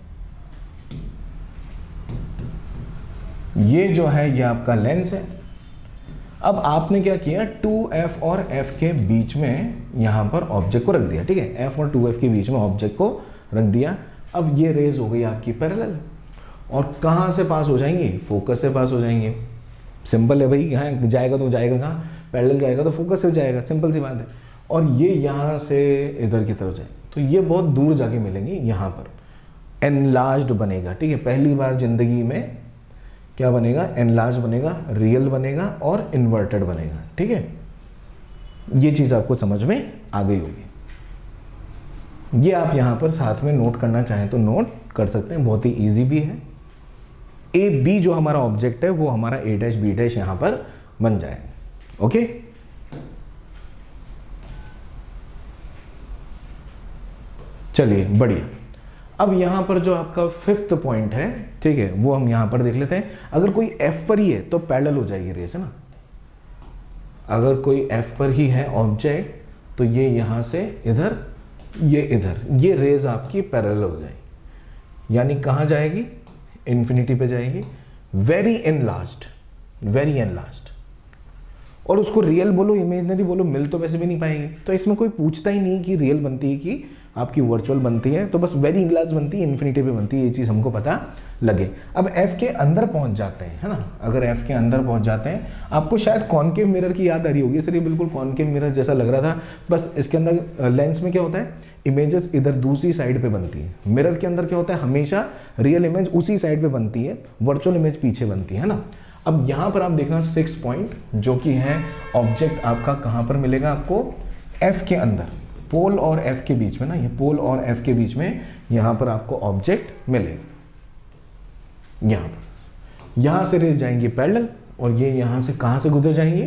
ये जो है ये आपका लेंस है। अब आपने क्या किया, टू एफ और एफ के बीच में यहां पर ऑब्जेक्ट को रख दिया, ठीक है। एफ और टू एफ के बीच में ऑब्जेक्ट को रख दिया। अब ये रेज हो गई आपकी पैरेलल, और कहां से पास हो जाएंगे, फोकस से पास हो जाएंगे। सिंपल है भाई, यहाँ जाएगा तो जाएगा कहाँ, पैरेलल जाएगा तो फोकस से जाएगा, सिंपल सी बात है। और ये यहाँ से इधर की तरफ जाए तो ये बहुत दूर जाके मिलेंगे, यहाँ पर एनलार्ज्ड बनेगा, ठीक है। पहली बार जिंदगी में क्या बनेगा, एनलार्ज बनेगा, रियल बनेगा और इन्वर्टेड बनेगा, ठीक है। ये चीज आपको समझ में आ गई होगी। ये आप यहाँ पर साथ में नोट करना चाहें तो नोट कर सकते हैं, बहुत ही ईजी भी है। ए बी जो हमारा ऑब्जेक्ट है वो हमारा ए डैश बी डैश यहाँ पर बन जाएगा, ओके। चलिए बढ़िया। अब यहां पर जो आपका फिफ्थ पॉइंट है, ठीक है, वो हम यहां पर देख लेते हैं। अगर कोई एफ पर ही है तो पैरेलल हो जाएगी रेस, है ना। अगर कोई एफ पर ही है ऑब्जेक्ट तो ये यहां से इधर, ये इधर, ये रेज आपकी पैरेलल हो जाएगी। यानी कहां जाएगी, इन्फिनिटी पे जाएगी, वेरी एनलार्ज्ड, वेरी एनलार्ज्ड। और उसको रियल बोलो इमेजिनरी बोलो, मिल तो वैसे भी नहीं पाएंगे। तो इसमें कोई पूछता ही नहीं कि रियल बनती है कि आपकी वर्चुअल बनती है, तो बस वेरी इनलार्ज बनती है, इन्फिनिटी पे बनती है, ये चीज़ हमको पता लगे। अब एफ के अंदर पहुंच जाते हैं, है ना। अगर एफ के अंदर पहुंच जाते हैं, आपको शायद कॉनकेव मिरर की याद आ रही होगी। सर ये बिल्कुल कॉनकेव मिरर जैसा लग रहा था, बस इसके अंदर लेंस में क्या होता है, इमेजेस इधर दूसरी साइड पे बनती है। मिरर के अंदर क्या होता है, हमेशा रियल इमेज उसी साइड पे बनती है, वर्चुअल इमेज पीछे बनती है ना। अब यहाँ पर आप देखना सिक्स पॉइंट जो कि है ऑब्जेक्ट आपका कहाँ पर मिलेगा आपको, एफ के अंदर, पोल और एफ के बीच में ना, ये पोल और एफ के बीच में यहाँ पर आपको ऑब्जेक्ट मिलेगा। यहाँ पर यहाँ से रेज जाएंगे पैरेलल और ये यहाँ से कहाँ से गुजर जाएंगे,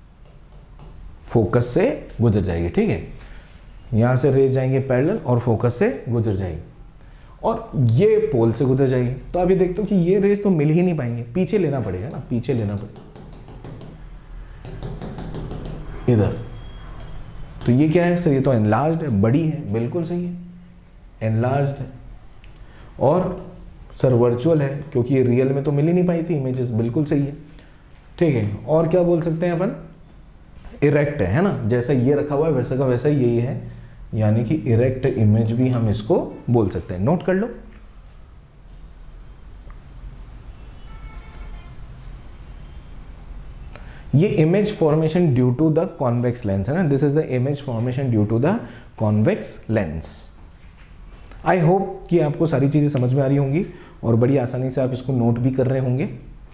फोकस से गुजर जाएगी, ठीक है। यहाँ से रेज जाएंगे पैरेलल और फोकस से गुजर जाएगी और ये पोल से गुजर जाएगी। तो अभी देखते हो कि ये रेज तो मिल ही नहीं पाएंगे, पीछे लेना पड़ेगा ना, पीछे लेना पड़ेगा इधर। तो ये क्या है सर, ये तो एनलार्ज्ड है, बड़ी है, बिल्कुल सही है, एनलार्ज्ड है। और सर वर्चुअल है क्योंकि ये रियल में तो मिल ही नहीं पाई थी इमेजेस, बिल्कुल सही है, ठीक है। और क्या बोल सकते हैं अपन, इरेक्ट है, है ना, जैसा ये रखा हुआ है वैसा का वैसा यही है, यानी कि इरेक्ट इमेज भी हम इसको बोल सकते हैं। नोट कर लो। ये image formation due to the convex lens है ना, this is the image formation due to the convex lens. I hope कि आपको सारी चीजें समझ में आ रही होंगी और बड़ी आसानी से आप इसको नोट भी कर रहे होंगे।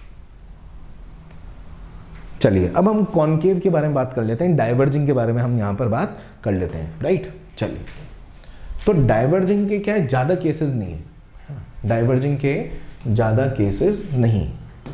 चलिए अब हम कॉनकेव के बारे में बात कर लेते हैं, डाइवर्जिंग के बारे में हम यहां पर बात कर लेते हैं, राइट। चलिए, तो डाइवर्जिंग के क्या है, ज्यादा केसेस नहीं है, डाइवर्जिंग के ज्यादा केसेस नहीं।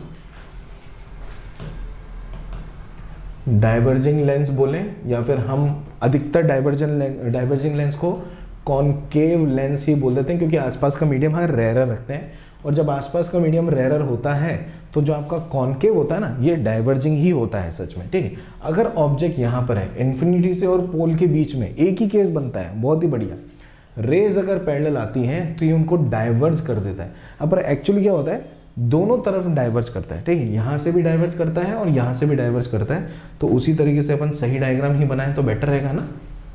डाइवर्जिंग लेंस बोलें या फिर हम अधिकतर डाइवर्जन डाइवर्जिंग लेंस को कॉनकेव लेंस ही बोल देते हैं, क्योंकि आसपास का मीडियम हम रेयर रखते हैं और जब आसपास का मीडियम रेयर होता है तो जो आपका कॉनकेव होता है ना, ये डाइवर्जिंग ही होता है सच में, ठीक है। अगर ऑब्जेक्ट यहाँ पर है, इन्फिनिटी से और पोल के बीच में एक ही केस बनता है, बहुत ही बढ़िया। रेज अगर पैरेलल आती हैं तो ये उनको डाइवर्ज कर देता है। अब पर एक्चुअली क्या होता है, दोनों तरफ डाइवर्ज करता है, ठीक है, यहाँ से भी डाइवर्ज करता है और यहाँ से भी डाइवर्ज करता है। तो उसी तरीके से अपन सही डायग्राम ही बनाए तो बेटर रहेगा ना।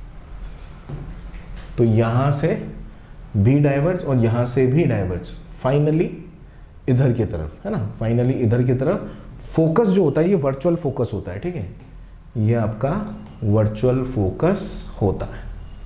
तो यहाँ से भी डाइवर्ज और यहाँ से भी डाइवर्ज, फाइनली इधर की तरफ, है ना, फाइनली इधर की तरफ। फोकस जो होता है ये वर्चुअल फोकस होता है, ठीक है, ये आपका वर्चुअल फोकस होता है।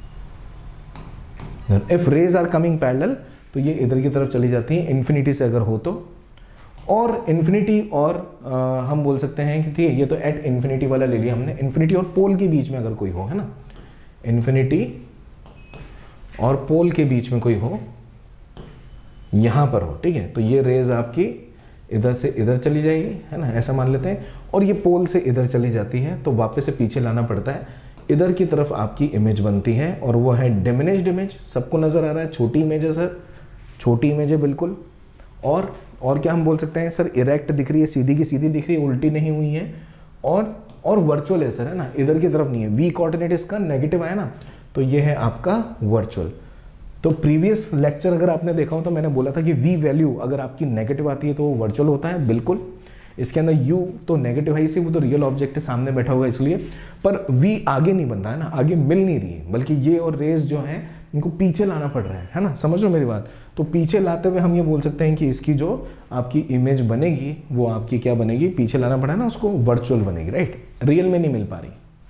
If rays are coming parallel तो ये इधर की तरफ चली जाती है, इन्फिनिटी से अगर हो तो। और इन्फिनिटी और आ, हम बोल सकते हैं कि ठीक है, ये तो एट इन्फिनिटी वाला ले लिया हमने, इन्फिनिटी और पोल के बीच में अगर कोई हो, है ना, इन्फिनिटी और पोल के बीच में कोई हो, यहां पर हो, ठीक है, तो ये रेज आपकी इधर से इधर चली जाएगी, है ना, ऐसा मान लेते हैं। और ये पोल से इधर चली जाती है तो वापस से पीछे लाना पड़ता है, इधर की तरफ आपकी इमेज बनती है और वो है डिमिनिश्ड इमेज। सबको नजर आ रहा है, छोटी इमेज है सर, छोटी इमेज है बिल्कुल। और और क्या हम बोल सकते हैं सर, इरेक्ट दिख रही है, सीधी की सीधी दिख रही है, उल्टी नहीं हुई है। और और वर्चुअल है सर, है ना, इधर की तरफ नहीं है, वी कोऑर्डिनेट इसका नेगेटिव आया ना, तो ये है आपका वर्चुअल। तो प्रीवियस लेक्चर अगर आपने देखा हो तो मैंने बोला था कि v वैल्यू अगर आपकी नेगेटिव आती है तो वो वर्चुअल होता है, बिल्कुल। इसके अंदर u तो नेगेटिव है, इसी वो तो रियल ऑब्जेक्ट है, सामने बैठा हुआ इसलिए। पर v आगे नहीं बन रहा है ना, आगे मिल नहीं रही है, बल्कि ये और रेज जो है इनको पीछे लाना पड़ रहा है, है ना, समझ लो मेरी बात। तो पीछे लाते हुए हम ये बोल सकते हैं कि इसकी जो आपकी इमेज बनेगी वो आपकी क्या बनेगी, पीछे लाना पड़ा ना उसको, वर्चुअल बनेगी, राइट, रियल में नहीं मिल पा रही।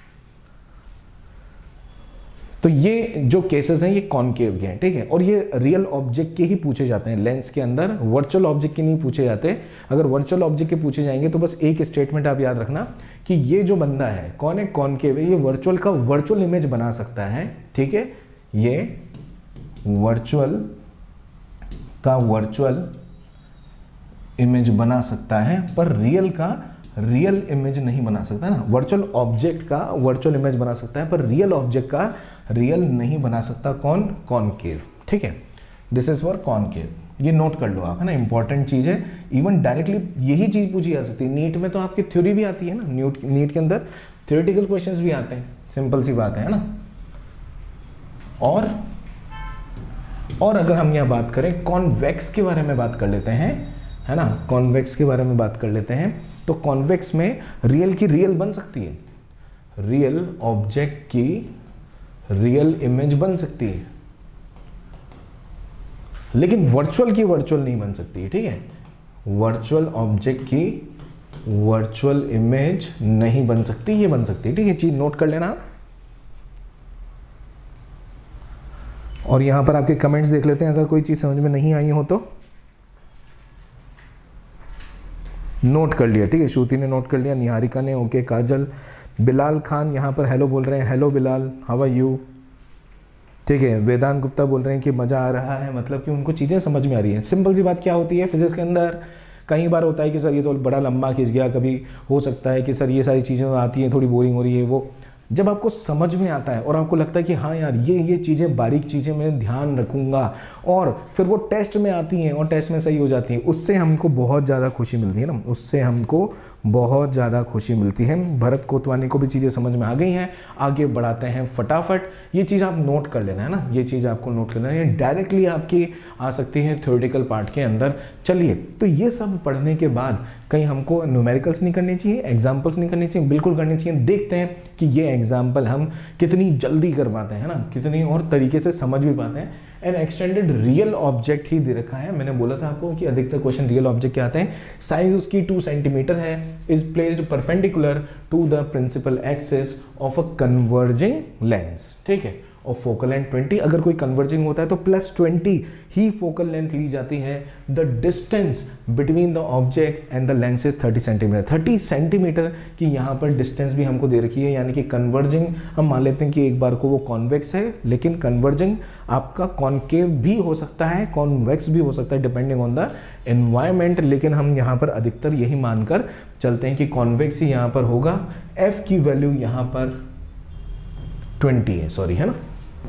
तो ये जो केसेस हैं ये कॉनकेव के हैं, ठीक है, और ये रियल ऑब्जेक्ट के ही पूछे जाते हैं लेंस के अंदर, वर्चुअल ऑब्जेक्ट के नहीं पूछे जाते। अगर वर्चुअल ऑब्जेक्ट के पूछे जाएंगे तो बस एक स्टेटमेंट आप याद रखना कि ये जो बंदा है कौन है, कॉनकेव है, ये वर्चुअल का वर्चुअल इमेज बना सकता है, ठीक है, ये वर्चुअल का वर्चुअल इमेज बना सकता है, पर रियल का रियल इमेज नहीं बना सकता ना। वर्चुअल ऑब्जेक्ट का वर्चुअल इमेज बना सकता है पर रियल ऑब्जेक्ट का रियल नहीं बना सकता। कौन, कॉनकेव, ठीक है, दिस इज फॉर कॉनकेव, ये नोट कर लो आप, है ना, इंपॉर्टेंट चीज है। इवन डायरेक्टली यही चीज पूछी जा सकती है, नीट में तो आपकी थ्योरी भी आती है ना, नीट नीट के अंदर थ्योरेटिकल क्वेश्चंस भी आते हैं, सिंपल सी बात है ना। और और अगर हम यहाँ बात करें कॉन्वेक्स के बारे में बात कर लेते हैं, है ना, कॉन्वेक्स के बारे में बात कर लेते हैं। तो कॉन्वेक्स में रियल की रियल बन सकती है, रियल ऑब्जेक्ट की रियल इमेज बन सकती है, लेकिन वर्चुअल की वर्चुअल नहीं बन सकती है, ठीक है, वर्चुअल ऑब्जेक्ट की वर्चुअल इमेज नहीं बन सकती, ये बन सकती है, ठीक है, चीज नोट कर लेना। और यहां पर आपके कमेंट्स देख लेते हैं, अगर कोई चीज समझ में नहीं आई हो तो नोट कर लिया, ठीक है, श्रुति ने नोट कर लिया, निहारिका ने ओके, काजल, बिलाल खान यहाँ पर हेलो बोल रहे हैं, hello Bilal, how are you, ठीक है। वेदांत गुप्ता बोल रहे हैं कि मज़ा आ रहा है, मतलब कि उनको चीज़ें समझ में आ रही हैं। सिंपल सी बात क्या होती है फिजिक्स के अंदर, कई बार होता है कि सर ये तो बड़ा लंबा खींच गया, कभी हो सकता है कि सर ये सारी चीज़ें आती हैं, थोड़ी बोरिंग हो रही है, वो जब आपको समझ में आता है और आपको लगता है कि हाँ यार ये ये चीज़ें बारीक चीज़ें मैं ध्यान रखूँगा, और फिर वो टेस्ट में आती हैं और टेस्ट में सही हो जाती हैं, उससे हमको बहुत ज़्यादा खुशी मिलती है ना, उससे हमको बहुत ज़्यादा खुशी मिलती है। भरत कोतवानी को भी चीज़ें समझ में आ गई हैं, आगे बढ़ाते हैं फटाफट। ये चीज़ आप नोट कर लेना है ना, ये चीज़ आपको नोट कर लेना है, डायरेक्टली आपकी आ सकती है थ्योरेटिकल पार्ट के अंदर। चलिए, तो ये सब पढ़ने के बाद कहीं हमको न्यूमेरिकल्स नहीं करनी चाहिए, एग्जाम्पल्स नहीं करनी चाहिए, बिल्कुल करनी चाहिए। देखते हैं कि ये एग्जाम्पल हम कितनी जल्दी कर पाते हैं ना, कितनी और तरीके से समझ भी पाते हैं। एन एक्सटेंडेड रियल ऑब्जेक्ट ही दे रखा है, मैंने बोला था आपको कि अधिकतर क्वेश्चन रियल ऑब्जेक्ट के आते हैं। साइज उसकी टू सेंटीमीटर है, is placed perpendicular to the principal axis of a converging lens, ठीक है, और फोकल लेंथ ट्वेंटी, अगर कोई कन्वर्जिंग होता है तो प्लस ट्वेंटी ही फोकल लेंथ ली जाती है। The distance between the object and the lens is thirty centimetre, thirty centimetre की यहाँ पर डिस्टेंस भी हमको दे रखी है, यानी कि कन्वर्जिंग हम मान लेते हैं कि एक बार को वो कॉन्वेक्स है, लेकिन कन्वर्जिंग आपका कॉन्केव भी हो सकता है, कॉन्वेक्स भी हो सकता है, डिपेंडिंग ऑन द एनवायरमेंट, लेकिन हम यहाँ पर अधिकतर यही मानकर चलते हैं कि कॉन्वेक्स ही यहाँ पर होगा। एफ की वैल्यू यहाँ पर ट्वेंटी है, सॉरी है ना,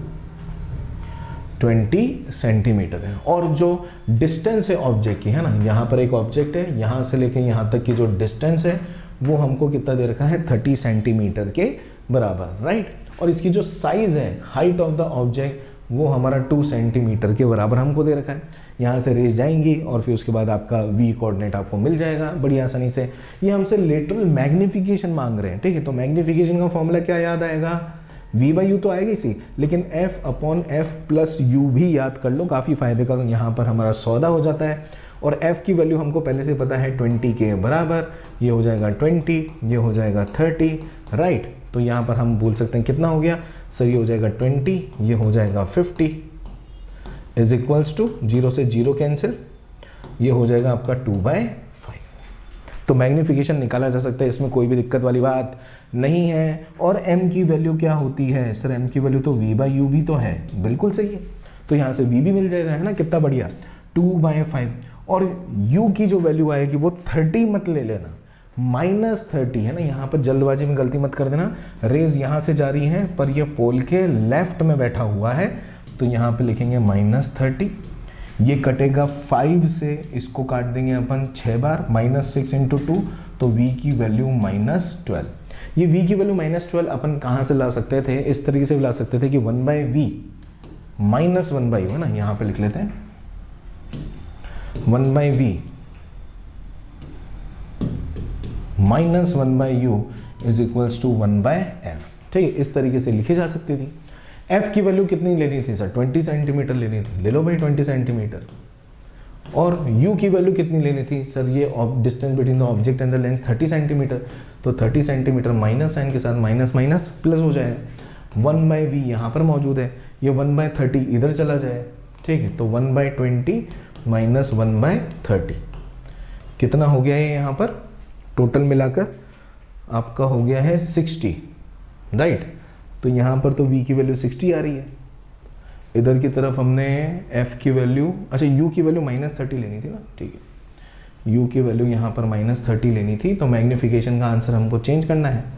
ट्वेंटी सेंटीमीटर है, और जो डिस्टेंस है ऑब्जेक्ट की है ना, यहाँ पर एक ऑब्जेक्ट है, यहाँ से लेके यहाँ तक की जो डिस्टेंस है वो हमको कितना दे रखा है, थर्टी सेंटीमीटर के बराबर, राइट। और इसकी जो साइज है, हाइट ऑफ द ऑब्जेक्ट, वो हमारा टू सेंटीमीटर के बराबर हमको दे रखा है। यहाँ से रेस जाएंगी और फिर उसके बाद आपका वी कोऑर्डिनेट आपको मिल जाएगा बड़ी आसानी से। ये हमसे लेटरल मैग्निफिकेशन मांग रहे हैं, ठीक है, तो मैग्निफिकेशन का फॉर्मूला क्या याद आएगा, v बाई यू तो आएगा इसी, लेकिन f upon f plus u भी याद कर लो, काफ़ी फायदे का यहाँ पर हमारा सौदा हो जाता है। और f की वैल्यू हमको पहले से पता है ट्वेंटी के बराबर, ये हो जाएगा ट्वेंटी, ये हो जाएगा थर्टी, राइट। तो यहाँ पर हम बोल सकते हैं कितना हो गया सर, ये हो जाएगा ट्वेंटी, ये हो जाएगा fifty, is equals to zero से जीरो कैंसिल, ये हो जाएगा आपका टू बाई फाइव। तो मैग्निफिकेशन निकाला जा सकता है, इसमें कोई भी दिक्कत वाली बात नहीं है। और m की वैल्यू क्या होती है सर, m की वैल्यू तो v बाई यू भी तो है, बिल्कुल सही है, तो यहाँ से v भी मिल जाएगा, है ना, कितना बढ़िया, टू बाई फाइव। और u की जो वैल्यू आएगी वो थर्टी मत ले लेना, माइनस थर्टी है ना, यहाँ पर जल्दबाजी में गलती मत कर देना, रेज यहाँ से जा रही है पर ये पोल के लेफ्ट में बैठा हुआ है, तो यहाँ पे लिखेंगे माइनस थर्टी, ये कटेगा फाइव से, इसको काट देंगे अपन छः बार, माइनस सिक्स इंटू टू, तो v की वैल्यू माइनस ट्वेल्व। ये v की वैल्यू माइनस ट्वेल्व अपन कहाँ से ला सकते थे, इस तरीके से ला सकते थे कि one by we minus one by है ना, यहाँ पे लिख लेते हैं one by we minus one by you is equals to one by f, ठीक है, इस तरीके से लिखी जा सकती थी। f की वैल्यू कितनी लेनी थी सर, ट्वेंटी सेंटीमीटर लेनी थी, ले लो भाई ट्वेंटी सेंटीमीटर। और u की वैल्यू कितनी लेनी थी सर, ये distance between the object and the lens thirty centimetre, तो थर्टी सेंटीमीटर माइनस साइन के साथ माइनस माइनस प्लस हो जाएगा, वन बाई वी यहाँ पर मौजूद है, ये वन बाई थर्टी इधर चला जाए, ठीक है, तो one by twenty minus one by thirty कितना हो गया है, यहाँ पर टोटल मिलाकर आपका हो गया है सिक्सटी, राइट। तो यहाँ पर तो v की वैल्यू सिक्सटी आ रही है, इधर की तरफ हमने f की वैल्यू, अच्छा u की वैल्यू माइनस थर्टी लेनी थी ना, ठीक है, u की वैल्यू यहाँ पर माइनस थर्टी लेनी थी, तो मैग्निफिकेशन का आंसर हमको चेंज करना है,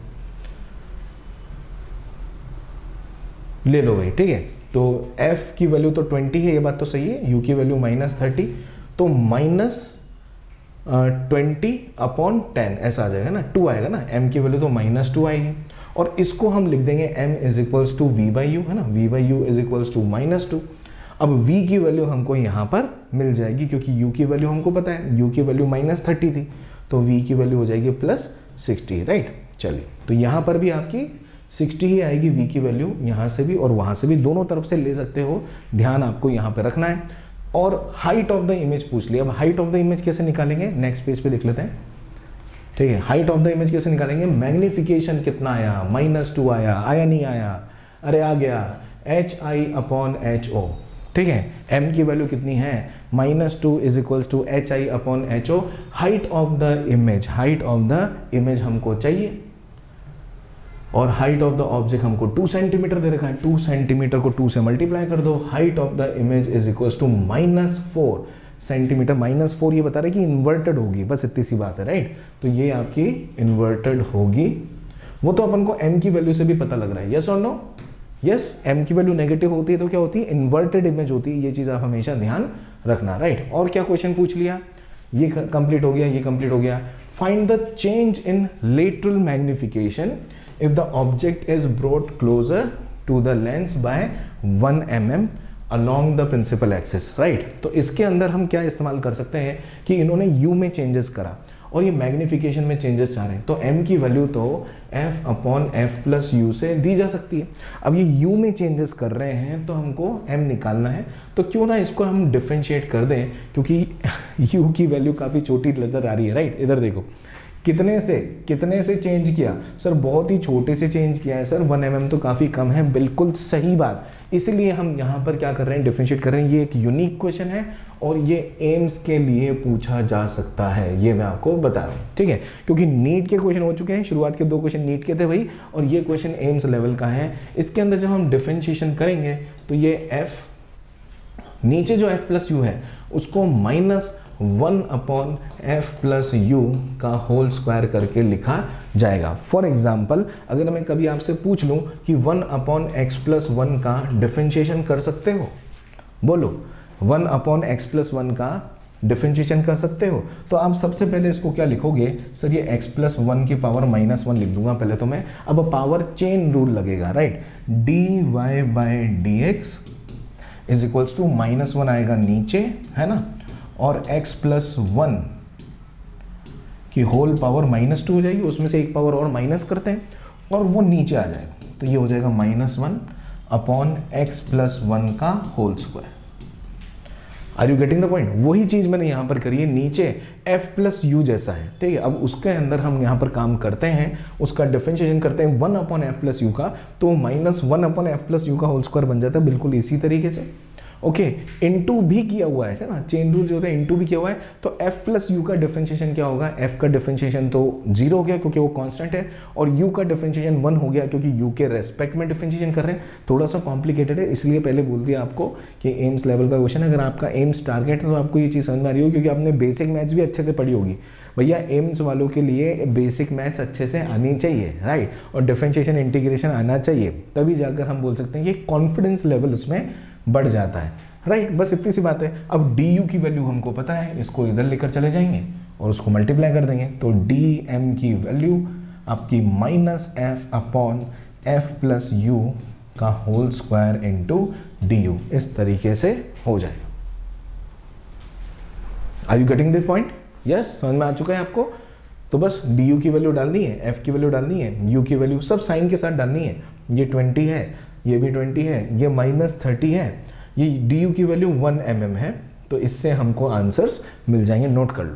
ले लो भाई, ठीक है। तो f की वैल्यू तो ट्वेंटी है, ये बात तो सही है, u की वैल्यू माइनस थर्टी, तो माइनस ट्वेंटी अपॉन टेन ऐसा आ जाएगा ना, टू आएगा ना, m की वैल्यू तो माइनस टू आएगी, और इसको हम लिख देंगे m is equals to v by u, है ना, v by you is equals to minus two. अब v की वैल्यू हमको यहाँ पर मिल जाएगी, क्योंकि u की वैल्यू हमको पता है, u की वैल्यू माइनस थर्टी थी, तो v की वैल्यू हो जाएगी प्लस सिक्सटी, राइट। चलिए, तो यहाँ पर भी आपकी सिक्सटी ही आएगी v की वैल्यू, यहाँ से भी और वहाँ से भी, दोनों तरफ से ले सकते हो, ध्यान आपको यहाँ पर रखना है। और हाइट ऑफ द इमेज पूछ लिया, अब हाइट ऑफ द इमेज कैसे निकालेंगे, नेक्स्ट पेज पे देख लेते हैं, ठीक है। हाइट ऑफ द इमेज कैसे निकालेंगे, मैग्निफिकेशन कितना आया, माइनस टू आया, आया नहीं आया, अरे आ गया, एच आई अपॉन एच ओ, ठीक है। m की वैल्यू कितनी है, minus two is equals to h I upon H o. Height of the image, height of the image हमको चाहिए और हाइट ऑफ द ऑब्जेक्ट हमको टू सेंटीमीटर दे रखा है। टू सेंटीमीटर को टू से मल्टीप्लाई कर दो। Height of the image is equals to minus four centimetre. Minus four ये बता रहे कि इन्वर्टेड होगी, बस इतनी सी बात है, राइट। तो ये आपकी इन्वर्टेड होगी। वो तो अपन को m की वैल्यू से भी पता लग रहा है, यस और नो। यस, m की वैल्यू नेगेटिव होती है तो क्या होती है, इन्वर्टेड इमेज होती है। ये चीज आप हमेशा ध्यान रखना, राइट। और क्या क्वेश्चन पूछ लिया, ये कंप्लीट हो गया, ये कंप्लीट हो गया। Find the change in lateral magnification if the object is brought closer to the lens by one m m along the principal axis, right। तो इसके अंदर हम क्या इस्तेमाल कर सकते हैं कि इन्होंने u में चेंजेस करा और ये मैग्निफिकेशन में चेंजेस चाह रहे हैं, तो m की वैल्यू तो f upon f plus u से दी जा सकती है। अब ये u में चेंजेस कर रहे हैं तो हमको m निकालना है, तो क्यों ना इसको हम डिफ्रेंशिएट कर दें, क्योंकि u की वैल्यू काफ़ी छोटी नज़र आ रही है, राइट। इधर देखो कितने से कितने से चेंज किया सर, बहुत ही छोटे से चेंज किया है सर, वन एम एम तो काफ़ी कम है, बिल्कुल सही बात। इसलिए हम यहाँ पर क्या कर रहे हैं, डिफरेंशिएट कर रहे हैं। ये एक यूनिक क्वेश्चन है और ये एम्स के लिए पूछा जा सकता है, ये मैं आपको बता रहा हूँ, ठीक है। क्योंकि नीट के क्वेश्चन हो चुके हैं, शुरुआत के दो क्वेश्चन नीट के थे भाई, और ये क्वेश्चन एम्स लेवल का है। इसके अंदर जब हम डिफरेंशिएशन करेंगे तो ये एफ, नीचे जो एफ प्लस यू है उसको minus one upon f plus u का होल स्क्वायर करके लिखा जाएगा। फॉर एग्जाम्पल अगर मैं कभी आपसे पूछ लूँ कि one upon x plus one का डिफरेंशिएशन कर सकते हो, बोलो one upon x plus one का डिफरेंशिएशन कर सकते हो, तो आप सबसे पहले इसको क्या लिखोगे, सर ये x प्लस वन की पावर माइनस वन लिख दूंगा पहले तो मैं। अब पावर चेन रूल लगेगा, right. D y by d x is equals to minus one आएगा नीचे, है ना, और x प्लस वन की होल पावर माइनस टू हो जाएगी, उसमें से एक पावर और माइनस करते हैं और वो नीचे आ जाएगा, तो ये हो जाएगा minus one upon x plus one का whole square. Are you getting the point. वही चीज मैंने यहाँ पर करी है, नीचे f प्लस यू जैसा है, ठीक है। अब उसके अंदर हम यहाँ पर काम करते हैं, उसका डिफरेंशिएशन करते हैं one upon f plus u का, तो minus one upon f plus u का होल स्क्वायर बन जाता है, बिल्कुल इसी तरीके से। ओके, इनटू भी किया हुआ है ना, चेन रूल जो होता है इनटू भी किया हुआ है, तो f प्लस यू का डिफरेंशिएशन क्या होगा, f का डिफरेंशिएशन तो जीरो हो गया क्योंकि वो कांस्टेंट है, और u का डिफरेंशिएशन वन हो गया क्योंकि u के रेस्पेक्ट में डिफरेंशिएशन कर रहे हैं। थोड़ा सा कॉम्प्लिकेटेड है, इसलिए पहले बोल दिया आपको कि एम्स लेवल का क्वेश्चन है। अगर आपका एम्स टारगेट है तो आपको ये चीज़ समझ में आ रही होगी, क्योंकि आपने बेसिक मैथ्स भी अच्छे से पढ़ी होगी। भैया एम्स वालों के लिए बेसिक मैथ्स अच्छे से आनी चाहिए, राइट, और डिफरेंशिएशन इंटीग्रेशन आना चाहिए, तभी जाकर हम बोल सकते हैं कि कॉन्फिडेंस लेवल उसमें बढ़ जाता है, राइट right, बस इतनी सी बात है। अब डी यू की वैल्यू हमको पता है, इसको इधर लेकर चले जाएंगे और उसको मल्टीप्लाई कर देंगे, तो डी एम की वैल्यू आपकी minus f upon f plus u का whole square into d u, इस तरीके से हो जाएगा। Are you getting this point. Yes, समझ में आ चुका है आपको। तो बस डी यू की वैल्यू डालनी है, एफ की वैल्यू डालनी है, यू की वैल्यू सब साइन के साथ डालनी है। ये ट्वेंटी है, ये भी ट्वेंटी है, ये माइनस थर्टी है, ये डी यू की वैल्यू वन एम एम है, तो इससे हमको आंसर्स मिल जाएंगे, नोट कर लो।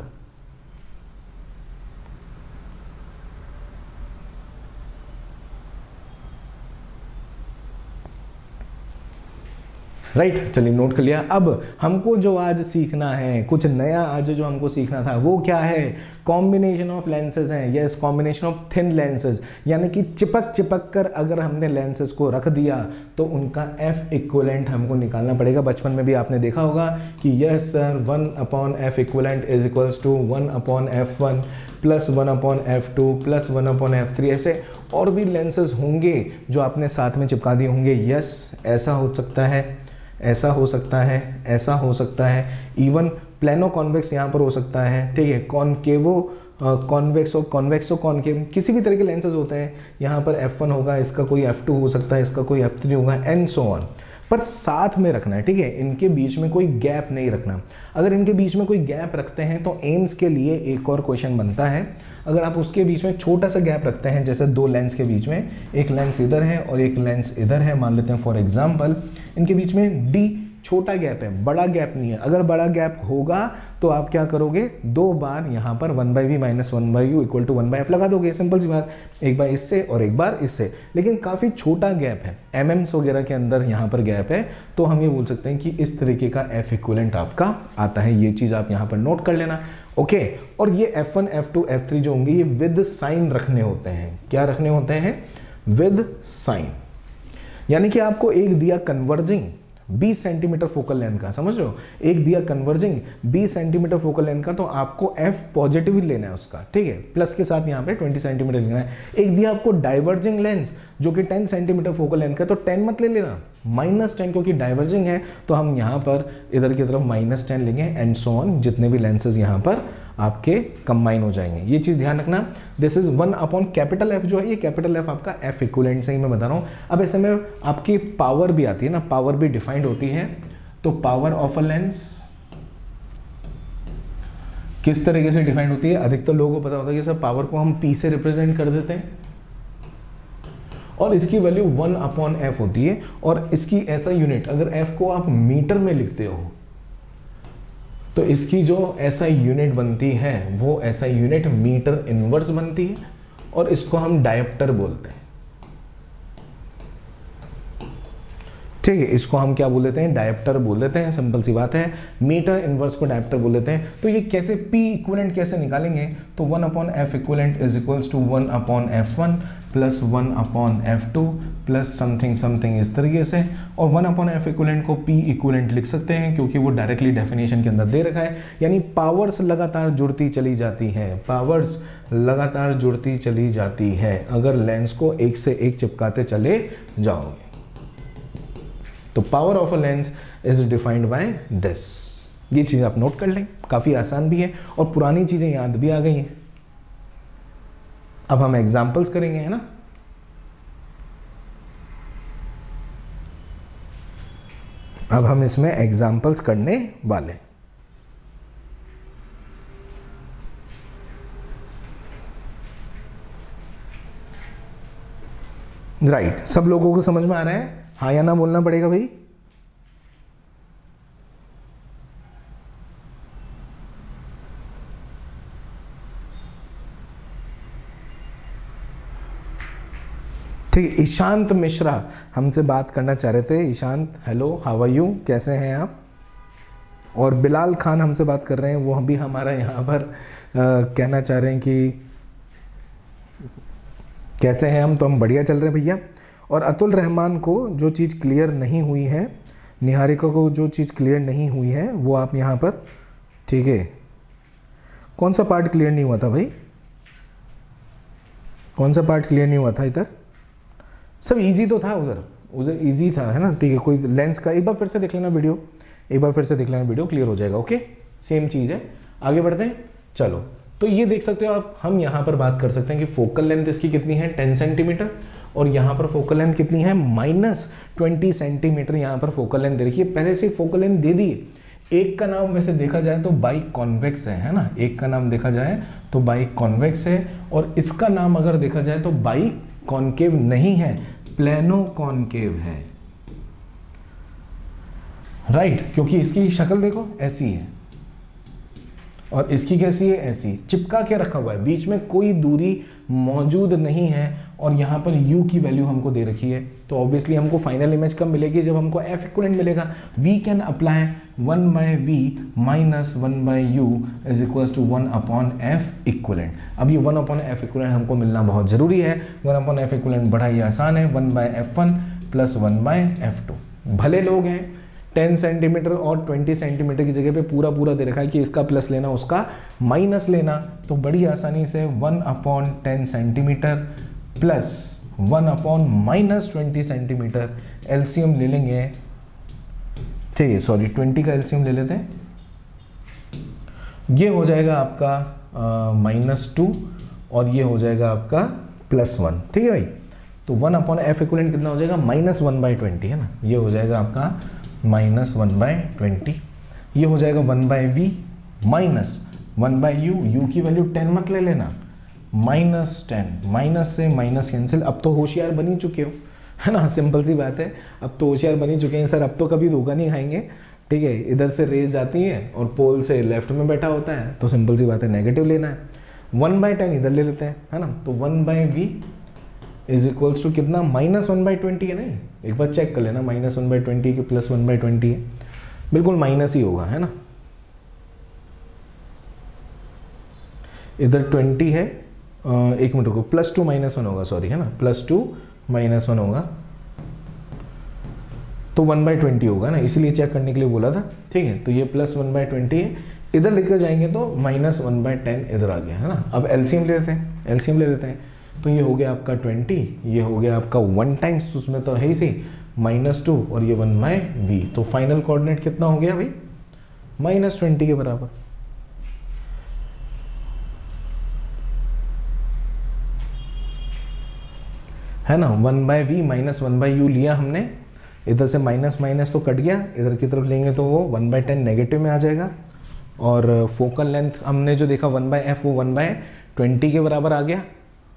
राइट right, चलिए नोट कर लिया। अब हमको जो आज सीखना है, कुछ नया आज जो हमको सीखना था वो क्या है, कॉम्बिनेशन ऑफ लेंसेज हैं। Yes, combination of thin lenses, यानी कि चिपक चिपक कर अगर हमने लेंसेज को रख दिया तो उनका एफ इक्विवेलेंट हमको निकालना पड़ेगा। बचपन में भी आपने देखा होगा कि yes sir, one upon F equivalent is equals to one upon F one plus one upon F two plus one upon F three, ऐसे और भी लेंसेज होंगे जो आपने साथ में चिपका दिए होंगे। यस, ऐसा हो सकता है, ऐसा हो सकता है, ऐसा हो सकता है, इवन प्लेनो कॉन्वेक्स यहाँ पर हो सकता है, ठीक है, कॉनकेवो कॉन्वेक्स और कॉन्वेक्सो कॉनकेव, किसी भी तरह के लेंसेज होते हैं। यहाँ पर एफ वन होगा, इसका कोई एफ टू हो सकता है, इसका कोई एफ थ्री होगा, एंड सो ऑन। पर साथ में रखना है, ठीक है, इनके बीच में कोई गैप नहीं रखना। अगर इनके बीच में कोई गैप रखते हैं तो एम्स के लिए एक और क्वेश्चन बनता है। अगर आप उसके बीच में छोटा सा गैप रखते हैं, जैसे दो लेंस के बीच में, एक लेंस इधर है और एक लेंस इधर है, मान लेते हैं फॉर एग्जांपल, इनके बीच में डी छोटा गैप है, बड़ा गैप नहीं है। अगर बड़ा गैप होगा तो आप क्या करोगे, दो बार यहाँ पर one by we minus one by you equal to one by f लगा दोगे, सिंपल सी बात, एक बार इससे और एक बार इससे। लेकिन काफ़ी छोटा गैप है, एमएम्स वगैरह के अंदर यहाँ पर गैप है, तो हम ये बोल सकते हैं कि इस तरीके का एफ इक्विवेलेंट आपका आता है। ये चीज़ आप यहाँ पर नोट कर लेना, ओके okay, और ये f one, f two, f three जो होंगे ये विद साइन रखने होते हैं। क्या रखने होते हैं, विद साइन। यानी कि आपको एक दिया कन्वर्जिंग बीस सेंटीमीटर फोकल लेंथ का, समझ रहे हो, एक दिया कन्वर्जिंग बीस सेंटीमीटर फोकल लेंथ का, तो आपको एफ पॉजिटिव ही लेना है उसका, ठीक है, प्लस के साथ यहाँ पे बीस सेंटीमीटर लेना है। एक दिया आपको डाइवर्जिंग लेंस जो कि दस सेंटीमीटर फोकल लेंथ का, तो दस मत ले लेना, माइनस टेन, क्योंकि डाइवर्जिंग है तो हम यहाँ पर इधर की तरफ माइनस टेन लेंगे एंड सो ऑन, जितने भी लेंसेज यहाँ पर आपके कंबाइन हो जाएंगे। ये चीज़ ध्यान रखना, this is one upon capital F जो है, ये कैपिटल एफ आपका एफ इक्विवेलेंट से ही मैं बता रहा हूँ। अब ऐसे में आपकी पावर भी आती है ना, पावर भी डिफाइंड होती है। तो पावर ऑफ अ लेंस किस तरीके से डिफाइंड होती है, अधिकतर लोगों को पता होता है कि सर पावर को हम पी से रिप्रेजेंट कर देते हैं और इसकी वैल्यू वन अपॉन एफ होती है। और इसकी ऐसा यूनिट, अगर एफ को आप मीटर में लिखते हो तो इसकी जो ऐसा यूनिट बनती है वो ऐसा यूनिट मीटर इनवर्स बनती है, और इसको हम डायोप्टर बोलते हैं, ठीक है, इसको हम क्या बोल देते हैं, डायोप्टर बोल देते हैं, सिंपल सी बात है, मीटर इनवर्स को डायोप्टर बोल देते हैं। तो ये कैसे पी इक्विवेलेंट कैसे निकालेंगे, तो one upon F equivalent is equals to one upon F one plus one upon F two plus something something इस तरीके से। और वन अपॉन एफ इक्विवेलेंट को पी इक्विवेलेंट लिख सकते हैं क्योंकि वो डायरेक्टली डेफिनेशन के अंदर दे रखा है, यानी पावर्स लगातार जुड़ती चली जाती है, पावर्स लगातार जुड़ती चली जाती है अगर लेंस को एक से एक चिपकाते चले जाओगे। तो power of a lens is defined by this. ये चीज़ आप नोट कर लें, काफ़ी आसान भी है और पुरानी चीज़ें याद भी आ गई हैं। अब हम एग्जाम्पल्स करेंगे, है ना। अब हम इसमें एग्जाम्पल्स करने वाले। Right right. सब लोगों को समझ में आ रहा है, हाँ या ना बोलना पड़ेगा भाई। ठीक है, ईशांत मिश्रा हमसे बात करना चाह रहे थे। Ishant, hello, how are you, कैसे हैं आप। और बिलाल खान हमसे बात कर रहे हैं, वो भी हमारा यहाँ पर आ, कहना चाह रहे हैं कि कैसे हैं हम, तो हम बढ़िया चल रहे हैं भैया। और अतुल रहमान को जो चीज़ क्लियर नहीं हुई है, निहारिका को जो चीज़ क्लियर नहीं हुई है वो आप यहाँ पर, ठीक है, कौन सा पार्ट क्लियर नहीं हुआ था भाई, कौन सा पार्ट क्लियर नहीं हुआ था इधर, सब इजी तो था उधर, उधर इजी था, है ना, ठीक है। कोई लेंस का एक बार फिर से देख लेना वीडियो, एक बार फिर से देख लेना वीडियो, क्लियर हो जाएगा। ओके, सेम चीज़ है, आगे बढ़ते हैं। चलो, तो ये देख सकते हो आप, हम यहाँ पर बात कर सकते हैं कि फोकल लेंथ इसकी कितनी है, टेन सेंटीमीटर, और यहाँ पर फोकल लेंथ कितनी है, माइनस ट्वेंटी सेंटीमीटर यहाँ पर फोकल लेंथ दे रखी है। पहले से फोकल लेंथ दे दी। एक का नाम वैसे देखा जाए तो बाई कॉन्वेक्स है, है ना, एक का नाम देखा जाए तो बाई कॉन्वेक्स है, और इसका नाम अगर देखा जाए तो बाई कॉन्केव नहीं है, प्लेनो कॉन्केव है, राइट right, क्योंकि इसकी शक्ल देखो ऐसी है और इसकी कैसी है, ऐसी, चिपका के रखा हुआ है, बीच में कोई दूरी मौजूद नहीं है, और यहाँ पर u की वैल्यू हमको दे रखी है। तो ऑब्वियसली हमको फाइनल इमेज कब मिलेगी, जब हमको f इक्विवेलेंट मिलेगा। v can apply one by V minus one by U is equal to one upon F equivalent. अब ये वन अपॉन एफ इक्विवेलेंट हमको मिलना बहुत जरूरी है। वन अपॉन एफ इक्विवेलेंट बड़ा ही आसान है, one by F one plus one by F two. भले लोग हैं, टेन सेंटीमीटर और ट्वेंटी सेंटीमीटर की जगह पे पूरा पूरा दे रखा है कि इसका प्लस लेना उसका माइनस लेना, तो बड़ी आसानी से one upon ten centimetre plus one upon minus twenty centimetre LCM ले लेंगे, ठीक है, सॉरी ट्वेंटी का एलसीएम ले लेते हैं, ये हो जाएगा आपका माइनस टू और ये हो जाएगा आपका प्लस वन, ठीक है भाई। तो वन अपॉन एफ इक्विवेलेंट कितना हो जाएगा, माइनस वन बाई ट्वेंटी, है ना, ये हो जाएगा आपका माइनस वन बाई ट्वेंटी, ये हो जाएगा one by we minus one by U, U की वैल्यू टेन मत ले लेना, माइनस टेन, माइनस से माइनस कैंसिल, अब तो होशियार बन ही चुके हो, है ना, सिंपल सी बात है। अब तो होशियार बन ही चुके हैं सर, अब तो कभी धोखा नहीं खाएंगे, ठीक है। इधर से रेज जाती है और पोल से लेफ्ट में बैठा होता है, तो सिंपल सी बात है नेगेटिव लेना है। वन बाई टेन इधर ले लेते हैं, है ना, तो one by V is equals to कितना, माइनस वन बाई ट्वेंटी है। नहीं, एक बार चेक कर लेना, माइनस वन बाई ट्वेंटी की प्लस वन बाई ट्वेंटी है, बिल्कुल माइनस ही होगा, है ना। इधर ट्वेंटी है, एक मिनट को, प्लस टू माइनस वन होगा, सॉरी, है ना, प्लस टू माइनस वन होगा तो वन बाई ट्वेंटी होगा ना, इसीलिए चेक करने के लिए बोला था, ठीक है। तो ये प्लस वन बाई ट्वेंटी है, इधर लेकर जाएंगे तो माइनस वन बाई टेन इधर आ गया, है ना। अब एलसीएम ले लेते हैं, एलसीएम ले लेते हैं, तो ये हो गया आपका ट्वेंटी, ये हो गया आपका वन टाइम्स, उसमें तो है ही सी माइनस टू, और ये वन बाई वी, तो फाइनल कोऑर्डिनेट कितना हो गया भाई, माइनस ट्वेंटी के बराबर। है ना, one by we minus one by U लिया हमने, इधर से माइनस माइनस तो कट गया, इधर की तरफ लेंगे तो वो वन बाई टेन नेगेटिव में आ जाएगा, और फोकल लेंथ हमने जो देखा वन बाई एफ वो वन बाई ट्वेंटी के बराबर आ गया।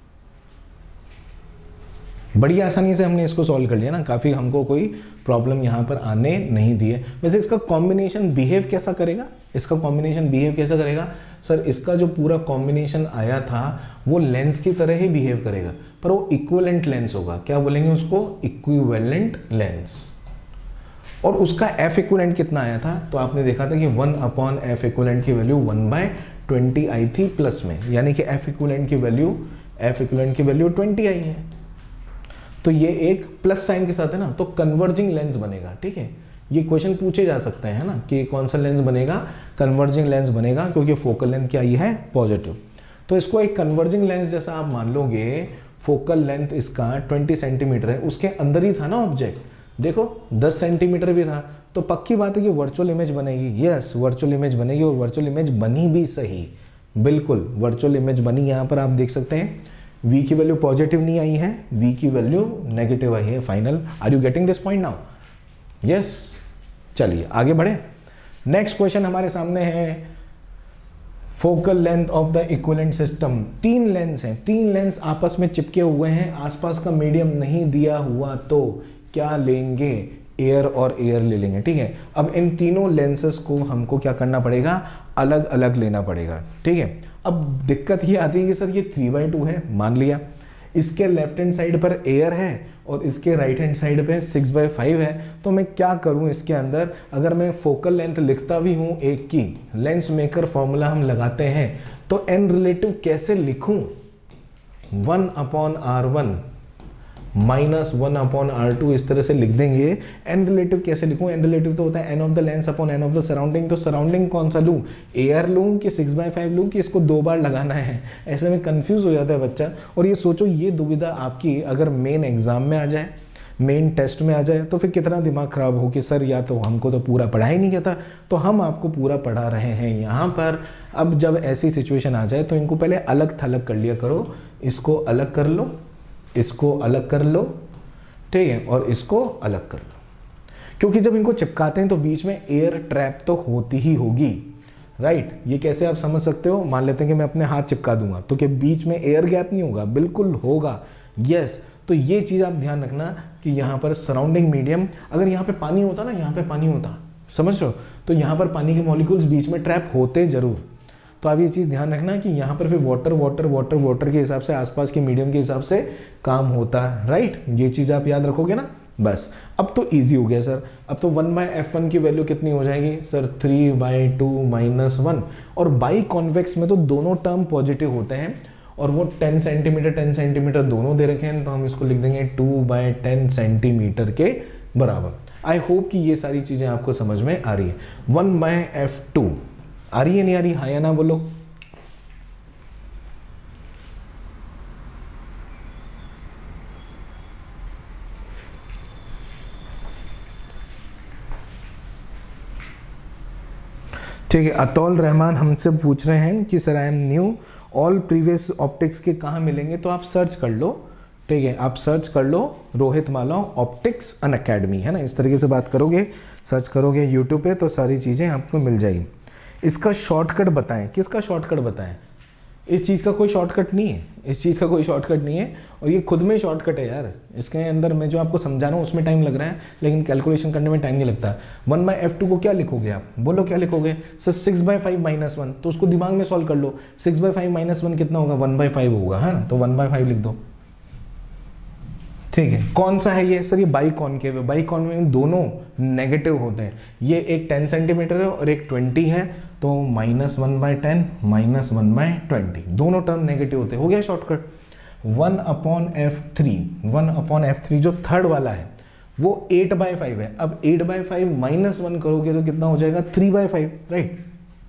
बड़ी आसानी से हमने इसको सॉल्व कर लिया ना, काफ़ी हमको कोई प्रॉब्लम यहाँ पर आने नहीं दी है। वैसे इसका कॉम्बिनेशन बिहेव कैसा करेगा, इसका कॉम्बिनेशन बिहेव कैसा करेगा सर, इसका जो पूरा कॉम्बिनेशन आया था वो लेंस की तरह ही बिहेव करेगा, पर वो इक्विवेलेंट लेंस होगा। क्या बोलेंगे उसको, इक्विवेलेंट लेंस। और उसका एफ इक्विवेलेंट कितना आया था, तो आपने देखा था कि वन अपॉन एफ इक्विवेलेंट की वैल्यू वन बाय ट्वेंटी आई थी प्लस में, यानी कि एफ इक्विवेलेंट की वैल्यू एफ इक्विवेलेंट की वैल्यू ट्वेंटी आई है। तो ये एक प्लस साइन के साथ है ना, तो कन्वर्जिंग लेंस बनेगा, ठीक है। ये क्वेश्चन पूछे जा सकते हैं ना कि कौन सा लेंस बनेगा, कन्वर्जिंग लेंस बनेगा, क्योंकि फोकल लेंथ क्या आई है, पॉजिटिव। तो इसको एक कन्वर्जिंग लेंस जैसा आप मान लोगे, फोकल लेंथ इसका ट्वेंटी सेंटीमीटर है, उसके अंदर ही था ना ऑब्जेक्ट, देखो दस सेंटीमीटर भी था, तो पक्की बात है कि वर्चुअल इमेज बनेगी। यस, वर्चुअल इमेज बनेगी, और वर्चुअल इमेज बनी भी सही, बिल्कुल वर्चुअल इमेज बनी। यहाँ पर आप देख सकते हैं v की वैल्यू पॉजिटिव नहीं आई है, v की वैल्यू नेगेटिव आई है final. Are you getting this point now? Yes, चलिए आगे बढ़े। नेक्स्ट क्वेश्चन हमारे सामने है, focal length of the equivalent system. तीन लेंस हैं, तीन लेंस आपस में चिपके हुए हैं, आसपास का मीडियम नहीं दिया हुआ, तो क्या लेंगे, एयर और एयर ले लेंगे, ठीक है। अब इन तीनों लेंसेस को हमको क्या करना पड़ेगा, अलग अलग लेना पड़ेगा, ठीक है। अब दिक्कत ये आती है कि सर ये थ्री बाई टू है, मान लिया, इसके लेफ्ट हैंड साइड पर एयर है और इसके राइट हैंड साइड पे सिक्स बाई फाइव है, तो मैं क्या करूं इसके अंदर, अगर मैं फोकल लेंथ लिखता भी हूं एक की, लेंस मेकर फॉर्मूला हम लगाते हैं, तो एन रिलेटिव कैसे लिखूं, one upon R one minus one upon R two, इस तरह से लिख देंगे। एन रिलेटिव कैसे लिखूं, एन रिलेटिव तो होता है N of the lens upon N of the surrounding, तो सराउंडिंग कौन सा लूं, एयर लूं कि सिक्स बाई फाइव लूं कि इसको दो बार लगाना है, ऐसे में कंफ्यूज हो जाता है बच्चा। और ये सोचो, ये दुविधा आपकी अगर मेन एग्जाम में आ जाए, मेन टेस्ट में आ जाए, तो फिर कितना दिमाग खराब हो कि सर या तो हमको तो पूरा पढ़ा ही नहीं गया था, तो हम आपको पूरा पढ़ा रहे हैं यहाँ पर। अब जब ऐसी सिचुएशन आ जाए तो इनको पहले अलग थलग कर लिया करो, इसको अलग कर लो, इसको अलग कर लो, ठीक है, और इसको अलग कर लो, क्योंकि जब इनको चिपकाते हैं तो बीच में एयर ट्रैप तो होती ही होगी, राइट। ये कैसे आप समझ सकते हो, मान लेते हैं कि मैं अपने हाथ चिपका दूंगा, तो क्या बीच में एयर गैप नहीं होगा, बिल्कुल होगा, यस। तो ये चीज़ आप ध्यान रखना कि यहाँ पर सराउंडिंग मीडियम, अगर यहाँ पे पानी होता ना, यहाँ पे पानी होता, समझ रहे हो, तो यहाँ पर पानी के मॉलिक्यूल्स बीच में ट्रैप होते जरूर। तो आप ये चीज़ ध्यान रखना कि यहाँ पर फिर वाटर वाटर वाटर वाटर के हिसाब से, आसपास के मीडियम के हिसाब से काम होता है, राइट। ये चीज़ आप याद रखोगे ना, बस। अब तो इजी हो गया सर, अब तो वन बाई एफ वन की वैल्यू कितनी हो जाएगी sir, three by two minus one, और बाई कॉन्वेक्स में तो दोनों टर्म पॉजिटिव होते हैं, और वो टेन सेंटीमीटर टेन सेंटीमीटर दोनों दे रखे हैं, तो हम इसको लिख देंगे टू बाई टेन सेंटीमीटर के बराबर। आई होप कि ये सारी चीज़ें आपको समझ में आ रही है। वन बाई एफ टू आ रही है, नहीं आ रही, हाँ या ना बोलो। ठीक है, अतौल रहमान हमसे पूछ रहे हैं कि sir I am new, all previous optics के कहाँ मिलेंगे, तो आप सर्च कर लो, ठीक है, आप सर्च कर लो रोहित मालव ऑप्टिक्स अनअकैडमी, है ना, इस तरीके से बात करोगे, सर्च करोगे यूट्यूब पे, तो सारी चीज़ें आपको मिल जाएगी। इसका शॉर्टकट बताएं, किसका शॉर्टकट बताएं, इस चीज़ का कोई शॉर्टकट नहीं है, इस चीज़ का कोई शॉर्टकट नहीं है, और ये खुद में शॉर्टकट है यार। इसके अंदर मैं जो आपको समझा रहा हूँ उसमें टाइम लग रहा है, लेकिन कैलकुलेशन करने में टाइम नहीं लगता। वन बाई एफ टू को क्या लिखोगे आप, बोलो क्या लिखोगे sir? Six by five minus one, तो उसको दिमाग में सॉल्व कर लो। Six by five minus one कितना होगा? वन बाई फाइव होगा, है ना? तो वन बाई फाइव लिख दो, ठीक है। कौन सा है ये? सर ये बाई कॉनकेव है। बाई कॉनकेव दोनों नेगेटिव होते हैं। ये एक टेन सेंटीमीटर है और एक ट्वेंटी है, तो minus one by ten minus one by twenty, दोनों टर्म नेगेटिव होते हैं। हो गया shortcut. One upon F three, one upon F three जो थर्ड वाला है वो एट बाई फाइव है। अब eight by five minus one करोगे तो कितना हो जाएगा? Three by five, right.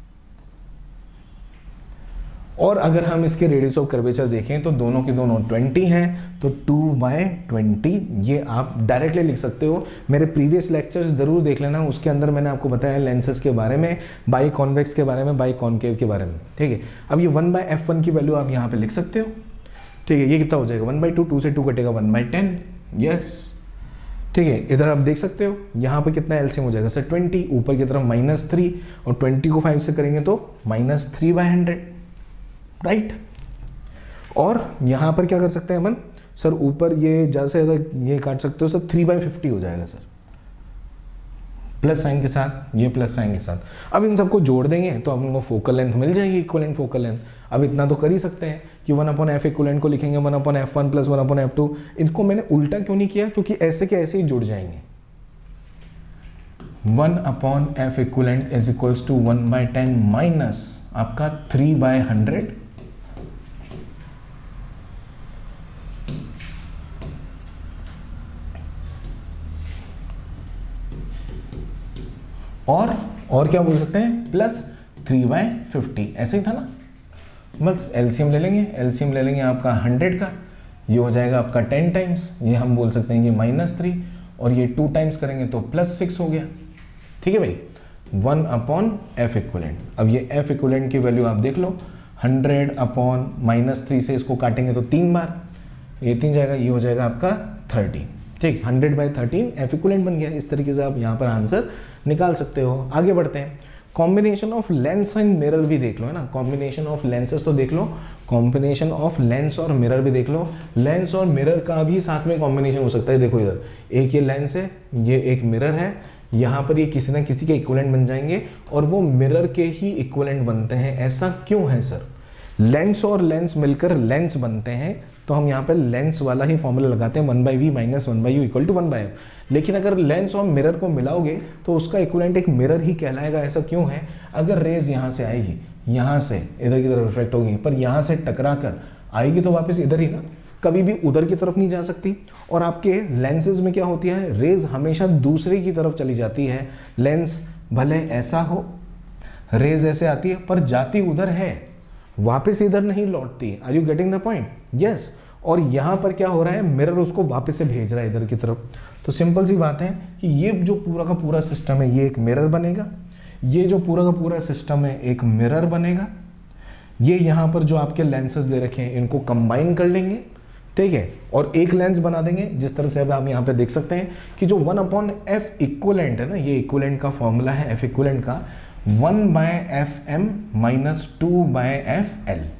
और अगर हम इसके रेडियस ऑफ कर्वेचर देखें तो दोनों की दोनों ट्वेंटी हैं, तो टू बाय ट्वेंटी ये आप डायरेक्टली लिख सकते हो। मेरे प्रीवियस लेक्चर्स जरूर देख लेना, उसके अंदर मैंने आपको बताया लेंसेज के बारे में, बाई कॉन्वेक्स के बारे में, बाई कॉनकेव के बारे में, ठीक है। अब ये वन बाय एफ वन की वैल्यू आप यहाँ पे लिख सकते हो, ठीक है। ये कितना हो जाएगा? वन बाई टू, टू से टू कटेगा वन बाई टेन, यस, ठीक है। इधर आप देख सकते हो यहाँ पर कितना एलसीएम हो जाएगा सर? ट्वेंटी, ऊपर की तरफ माइनस थ्री, और ट्वेंटी को फाइव से करेंगे तो minus three by hundred, right. और यहाँ पर क्या कर सकते हैं अपन सर? ऊपर ये ज़्यादा से ज़्यादा ये काट सकते हो सर, थ्री बाई फिफ्टी हो जाएगा सर, प्लस साइन के साथ, ये प्लस साइन के साथ। अब इन सबको जोड़ देंगे तो अपन को फोकल लेंथ मिल जाएगी, इक्वलेंट फोकल लेंथ। अब इतना तो कर ही सकते हैं कि वन अपॉन एफ इक्वलेंट को लिखेंगे one upon F one plus one upon F two. इनको मैंने उल्टा क्यों नहीं किया? क्योंकि ऐसे के ऐसे ही जुड़ जाएंगे। One upon F equivalent is equals to one by ten minus आपका थ्री बाई हंड्रेड, और और क्या बोल सकते हैं? प्लस थ्री बाई फिफ्टी, ऐसे ही था ना। बस एलसीएम ले लेंगे, एलसीएम ले लेंगे आपका हंड्रेड का, ये हो जाएगा आपका टेन टाइम्स, ये हम बोल सकते हैं कि माइनस थ्री, और ये टू टाइम्स करेंगे तो प्लस सिक्स हो गया, ठीक है भाई। One upon F equivalent. अब ये एफ इक्वलेंट की वैल्यू आप देख लो, हंड्रेड अपॉन माइनस थ्री से इसको काटेंगे तो तीन बार, ये तीन जाएगा, ये हो जाएगा आपका थर्टी, ठीक। Hundred by thirteen F equivalent बन गया। इस तरीके से आप यहाँ पर आंसर निकाल सकते हो। आगे बढ़ते हैं। Combination of lens and mirror भी देख लो, है ना। कॉम्बिनेशन ऑफ लेंसेस तो देख लो, कॉम्बिनेशन ऑफ लेंस और मिरर भी देख लो। लेंस और मिरर का भी साथ में कॉम्बिनेशन हो सकता है। देखो इधर एक ये लेंस है, ये एक मिरर है, यहाँ पर ये किसी ना किसी के इक्विवेलेंट बन जाएंगे और वो मिरर के ही इक्विवेलेंट बनते हैं। ऐसा क्यों है सर? लेंस और लेंस मिलकर लेंस बनते हैं, तो हम यहाँ पर लेंस वाला ही फॉर्मूला लगाते हैं, one by we minus one by you equal to one by F. लेकिन अगर लेंस और मिरर को मिलाओगे तो उसका इक्विवेलेंट एक मिरर ही कहलाएगा। ऐसा क्यों है? अगर रेज यहाँ से आएगी, यहाँ से इधर की तरफ रिफ्लेक्ट होगी, पर यहाँ से टकरा कर आएगी तो वापस इधर ही ना, कभी भी उधर की तरफ नहीं जा सकती। और आपके लेंसेज में क्या होती है? रेज हमेशा दूसरे की तरफ चली जाती है। लेंस भले ऐसा हो, रेज ऐसे आती है पर जाती उधर है, वापस इधर नहीं लौटती। Are you getting the point? Yes. और यहाँ पर क्या हो रहा है? मिरर उसको वापस से भेज रहा है इधर की तरफ। तो सिंपल सी बात है कि ये जो पूरा का पूरा सिस्टम है ये एक मिरर बनेगा, ये जो पूरा का पूरा सिस्टम है एक मिरर बनेगा। ये यहाँ पर जो आपके लेंसेज दे रखे हैं इनको कंबाइन कर लेंगे, ठीक है, और एक लेंस बना देंगे। जिस तरह से अब आप यहाँ पे देख सकते हैं कि जो वन अपॉन एफ इक्वलेंट है ना, ये इक्वलेंट का फॉर्मूला है एफ इक्वलेंट का, one by F M minus two by F L.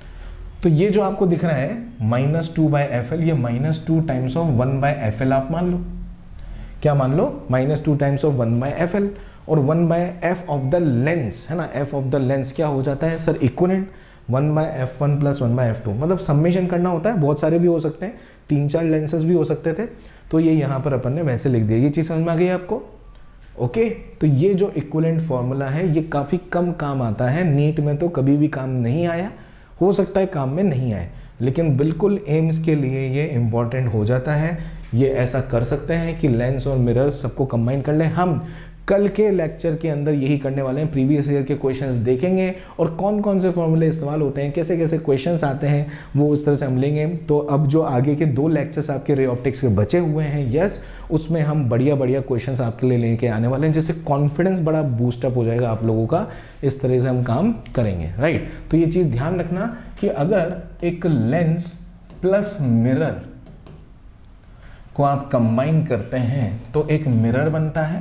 तो ये जो आपको दिख रहा है minus two by F L, ये minus two times of one by F L आप मान लो। क्या मान लो? Minus two times of one by F L. और one by F of the lens है ना, एफ ऑफ द लेंस क्या हो जाता है sir? Equivalent one by F one plus one by F two. मतलब समेशन करना होता है, बहुत सारे भी हो सकते हैं, तीन चार लेंसेज भी हो सकते थे। तो ये यहाँ पर अपन ने वैसे लिख दिया। ये चीज़ समझ में आ गई आपको? ओके। तो ये जो इक्वलेंट फॉर्मूला है ये काफ़ी कम काम आता है, नीट में तो कभी भी काम नहीं आया, हो सकता है काम में नहीं आए, लेकिन बिल्कुल एम्स के लिए ये इम्पॉर्टेंट हो जाता है। ये ऐसा कर सकते हैं कि लेंस और मिरर सबको कंबाइन कर लें। हम कल के लेक्चर के अंदर यही करने वाले हैं, प्रीवियस ईयर के क्वेश्चंस देखेंगे और कौन कौन से फॉर्मूले इस्तेमाल होते हैं, कैसे कैसे क्वेश्चंस आते हैं, वो उस तरह से हम लेंगे। तो अब जो आगे के दो लेक्चर्स आपके रे ऑप्टिक्स के बचे हुए हैं, यस, उसमें हम बढ़िया बढ़िया क्वेश्चंस आपके लिए लेके आने वाले हैं, जिससे कॉन्फिडेंस बड़ा बूस्टअप हो जाएगा आप लोगों का। इस तरह से हम काम करेंगे, राइट। तो ये चीज़ ध्यान रखना कि अगर एक लेंस प्लस मिरर को आप कंबाइन करते हैं तो एक मिरर बनता है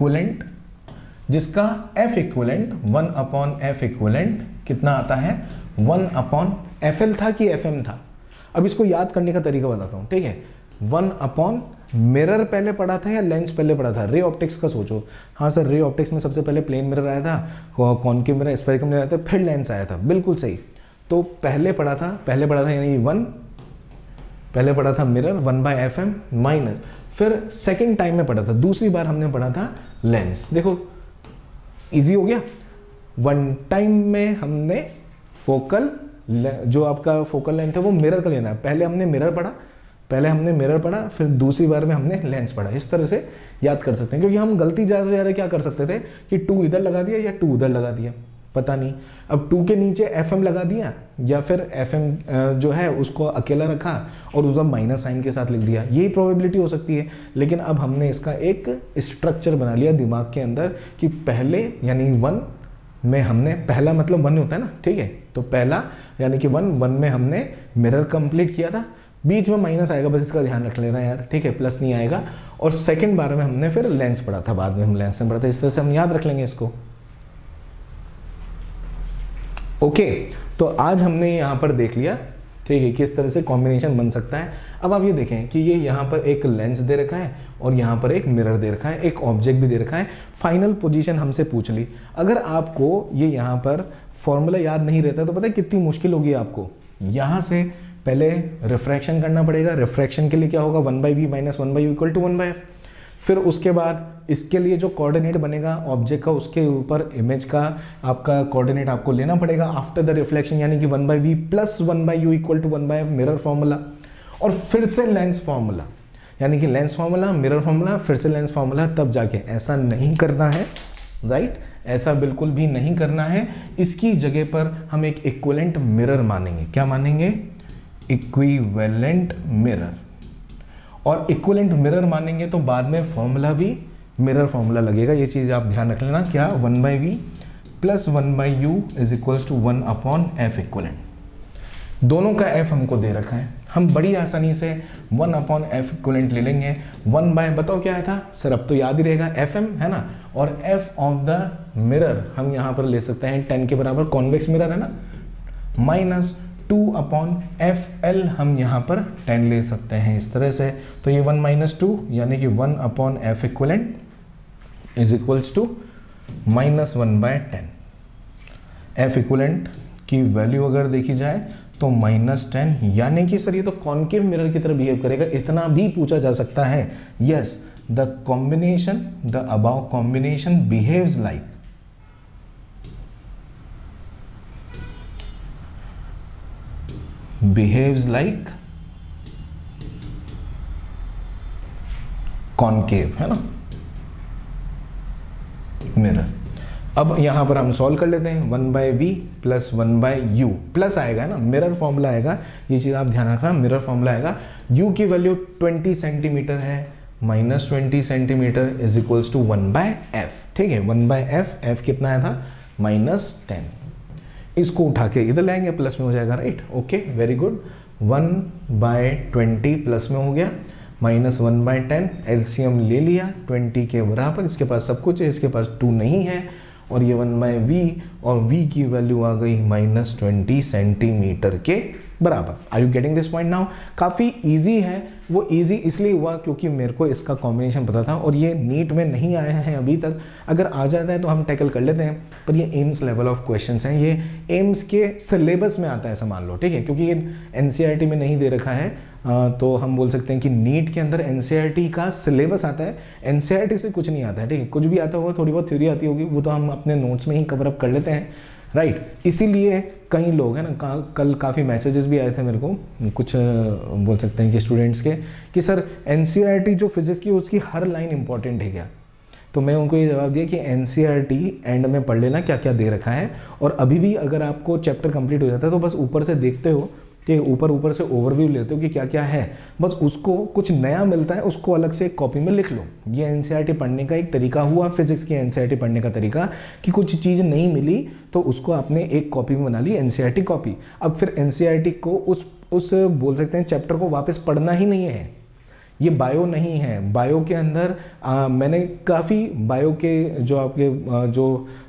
इक्विवेलेंट, जिसका F equivalent one upon F equivalent कितना आता है? वन अपॉन एफ एल था कि एफ एम था। अब इसको याद करने का तरीका बताता हूँ, ठीक है। वन अपॉन मिरर पहले पढ़ा था या लेंस पहले पढ़ा था? रे ऑप्टिक्स का सोचो। हाँ सर, रे ऑप्टिक्स में सबसे पहले प्लेन मिरर आया था, कॉनकेव मिरर, स्फेरिकल मिरर आया था, फिर लेंस आया था, बिल्कुल सही। तो पहले पढ़ा था, पहले पढ़ा था यानी वन, पहले पढ़ा था mirror one by F M minus, फिर सेकेंड टाइम में पढ़ा था, दूसरी बार हमने पढ़ा था लेंस। देखो इजी हो गया। वन टाइम में हमने फोकल, जो आपका फोकल लेंथ है वो मिरर का लेना है। पहले हमने मिरर पढ़ा, पहले हमने मिरर पढ़ा, फिर दूसरी बार में हमने लेंस पढ़ा। इस तरह से याद कर सकते हैं, क्योंकि हम गलती ज़्यादा से ज़्यादा क्या कर सकते थे कि टू इधर लगा दिया या टू उधर लगा दिया, पता नहीं। अब टू के नीचे एफ एम लगा दिया या फिर एफ एम जो है उसको अकेला रखा और उसका माइनस साइन के साथ लिख दिया, यही प्रोबेबिलिटी हो सकती है। लेकिन अब हमने इसका एक स्ट्रक्चर बना लिया दिमाग के अंदर कि पहले यानी वन में हमने, पहला मतलब वन होता है ना, ठीक है। तो पहला यानी कि वन, वन में हमने मिरर कंप्लीट किया था, बीच में माइनस आएगा, बस इसका ध्यान रख लेना यार, ठीक है, प्लस नहीं आएगा। और सेकंड बार में हमने फिर लेंस पढ़ा था, बाद में हम लेंस में पढ़ा था। इस तरह से हम याद रख लेंगे इसको। ओके, तो आज हमने यहाँ पर देख लिया, ठीक है, किस तरह से कॉम्बिनेशन बन सकता है। अब आप ये देखें कि ये यहाँ पर एक लेंस दे रखा है और यहाँ पर एक मिरर दे रखा है, एक ऑब्जेक्ट भी दे रखा है। फाइनल पोजीशन हमसे पूछ ली। अगर आपको ये यहाँ पर फॉर्मूला याद नहीं रहता तो पता है कितनी मुश्किल होगी आपको। यहाँ से पहले रिफ्रैक्शन करना पड़ेगा। रिफ्रैक्शन के लिए क्या होगा, one by we minus one by you equal to one by F. फिर उसके बाद इसके लिए जो कोऑर्डिनेट बनेगा ऑब्जेक्ट का, उसके ऊपर इमेज का आपका कोऑर्डिनेट आपको लेना पड़ेगा आफ्टर द रिफ्लेक्शन, यानी कि one by V plus one by you equal to one by F, mirror formula. और फिर से लेंस फॉर्मूला, यानी कि लेंस फॉर्मूला, मिरर फॉर्मूला, फिर से लेंस फॉर्मूला, तब जाके। ऐसा नहीं करना है, राइट, ऐसा बिल्कुल भी नहीं करना है। इसकी जगह पर हम एक इक्विवेलेंट मिरर मानेंगे। क्या मानेंगे? Equivalent mirror. और इक्विवेलेंट मिरर मानेंगे तो बाद में फॉर्मूला भी मिरर फॉर्मूला लगेगा। ये चीज़ आप ध्यान रख लेना। क्या? One by V plus one by you is equals to one upon F equivalent. दोनों का एफ हमको दे रखा है, हम बड़ी आसानी से वन अपॉन एफ इक्विवेलेंट ले लेंगे। वन बाय, बताओ क्या था सर, अब तो याद ही रहेगा, एफ एम है ना। और एफ ऑफ द मिरर हम यहाँ पर ले सकते हैं टेन के बराबर, कॉन्वेक्स मिरर है ना, minus two upon F L हम यहाँ पर टेन ले सकते हैं इस तरह से। तो ये वन माइनस टू यानी कि one upon F equivalent is equals to minus one by ten. F equivalent की वैल्यू अगर देखी जाए तो माइनस टेन, यानी कि सर ये तो कॉन्केव मिरर की तरह बिहेव करेगा, इतना भी पूछा जा सकता है। Yes, the combination, the above combination behaves like behaves like concave, है ना, मिरर। अब यहां पर हम सॉल्व कर लेते हैं। One by V plus one by U, plus आएगा ना, मिरर फॉर्मूला आएगा, ये चीज़ आप ध्यान रखना, मिरर फॉर्मूला आएगा। यू की वैल्यू ट्वेंटी सेंटीमीटर है, minus twenty centimetre is equals to one by F, ठीक है, वन बाय एफ। एफ कितना आया था? Minus ten. इसको उठा के इधर लाएंगे, प्लस में हो जाएगा, right, okay, very good. One by twenty plus में हो गया, minus one by ten, LCM ले लिया ट्वेंटी के बराबर। इसके पास सब कुछ है, इसके पास टू नहीं है, और ये वन बाय वी, और वी की वैल्यू आ गई माइनस ट्वेंटी सेंटीमीटर के बराबर। Are you getting this point now? काफ़ी इजी है। वो इजी इसलिए हुआ क्योंकि मेरे को इसका कॉम्बिनेशन पता था, और ये नीट में नहीं आया है अभी तक। अगर आ जाता है तो हम टैकल कर लेते हैं, पर ये एम्स लेवल ऑफ क्वेश्चंस हैं, ये एम्स के सिलेबस में आता है, ऐसा मान लो, ठीक है, क्योंकि ये एनसीईआरटी में नहीं दे रखा है। तो हम बोल सकते हैं कि नीट के अंदर एनसीईआरटी का सिलेबस आता है, एनसीईआरटी से कुछ नहीं आता है, ठीक है। कुछ भी आता होगा, थोड़ी बहुत थ्योरी आती होगी, वो तो हम अपने नोट्स में ही कवर अप कर लेते हैं, राइट। इसीलिए कई लोग हैं ना, का, कल काफ़ी मैसेजेस भी आए थे मेरे को, कुछ बोल सकते हैं कि स्टूडेंट्स के, कि सर एनसीईआरटी जो फिजिक्स की उसकी हर लाइन इंपॉर्टेंट है क्या? तो मैं उनको ये जवाब दिया कि एनसीईआरटी एंड में पढ़ लेना क्या क्या दे रखा है, और अभी भी अगर आपको चैप्टर कंप्लीट हो जाता है तो बस ऊपर से देखते हो कि ऊपर ऊपर से ओवरव्यू लेते हो कि क्या क्या है, बस उसको कुछ नया मिलता है उसको अलग से एक कॉपी में लिख लो। ये एनसीईआरटी पढ़ने का एक तरीका हुआ, फिजिक्स की एनसीईआरटी पढ़ने का तरीका, कि कुछ चीज़ नहीं मिली तो उसको आपने एक कॉपी में बना ली, एनसीईआरटी कॉपी। अब फिर एनसीईआरटी को उस उस बोल सकते हैं चैप्टर को वापस पढ़ना ही नहीं है। ये बायो नहीं है, बायो के अंदर आ, मैंने काफ़ी बायो के जो आपके आ, जो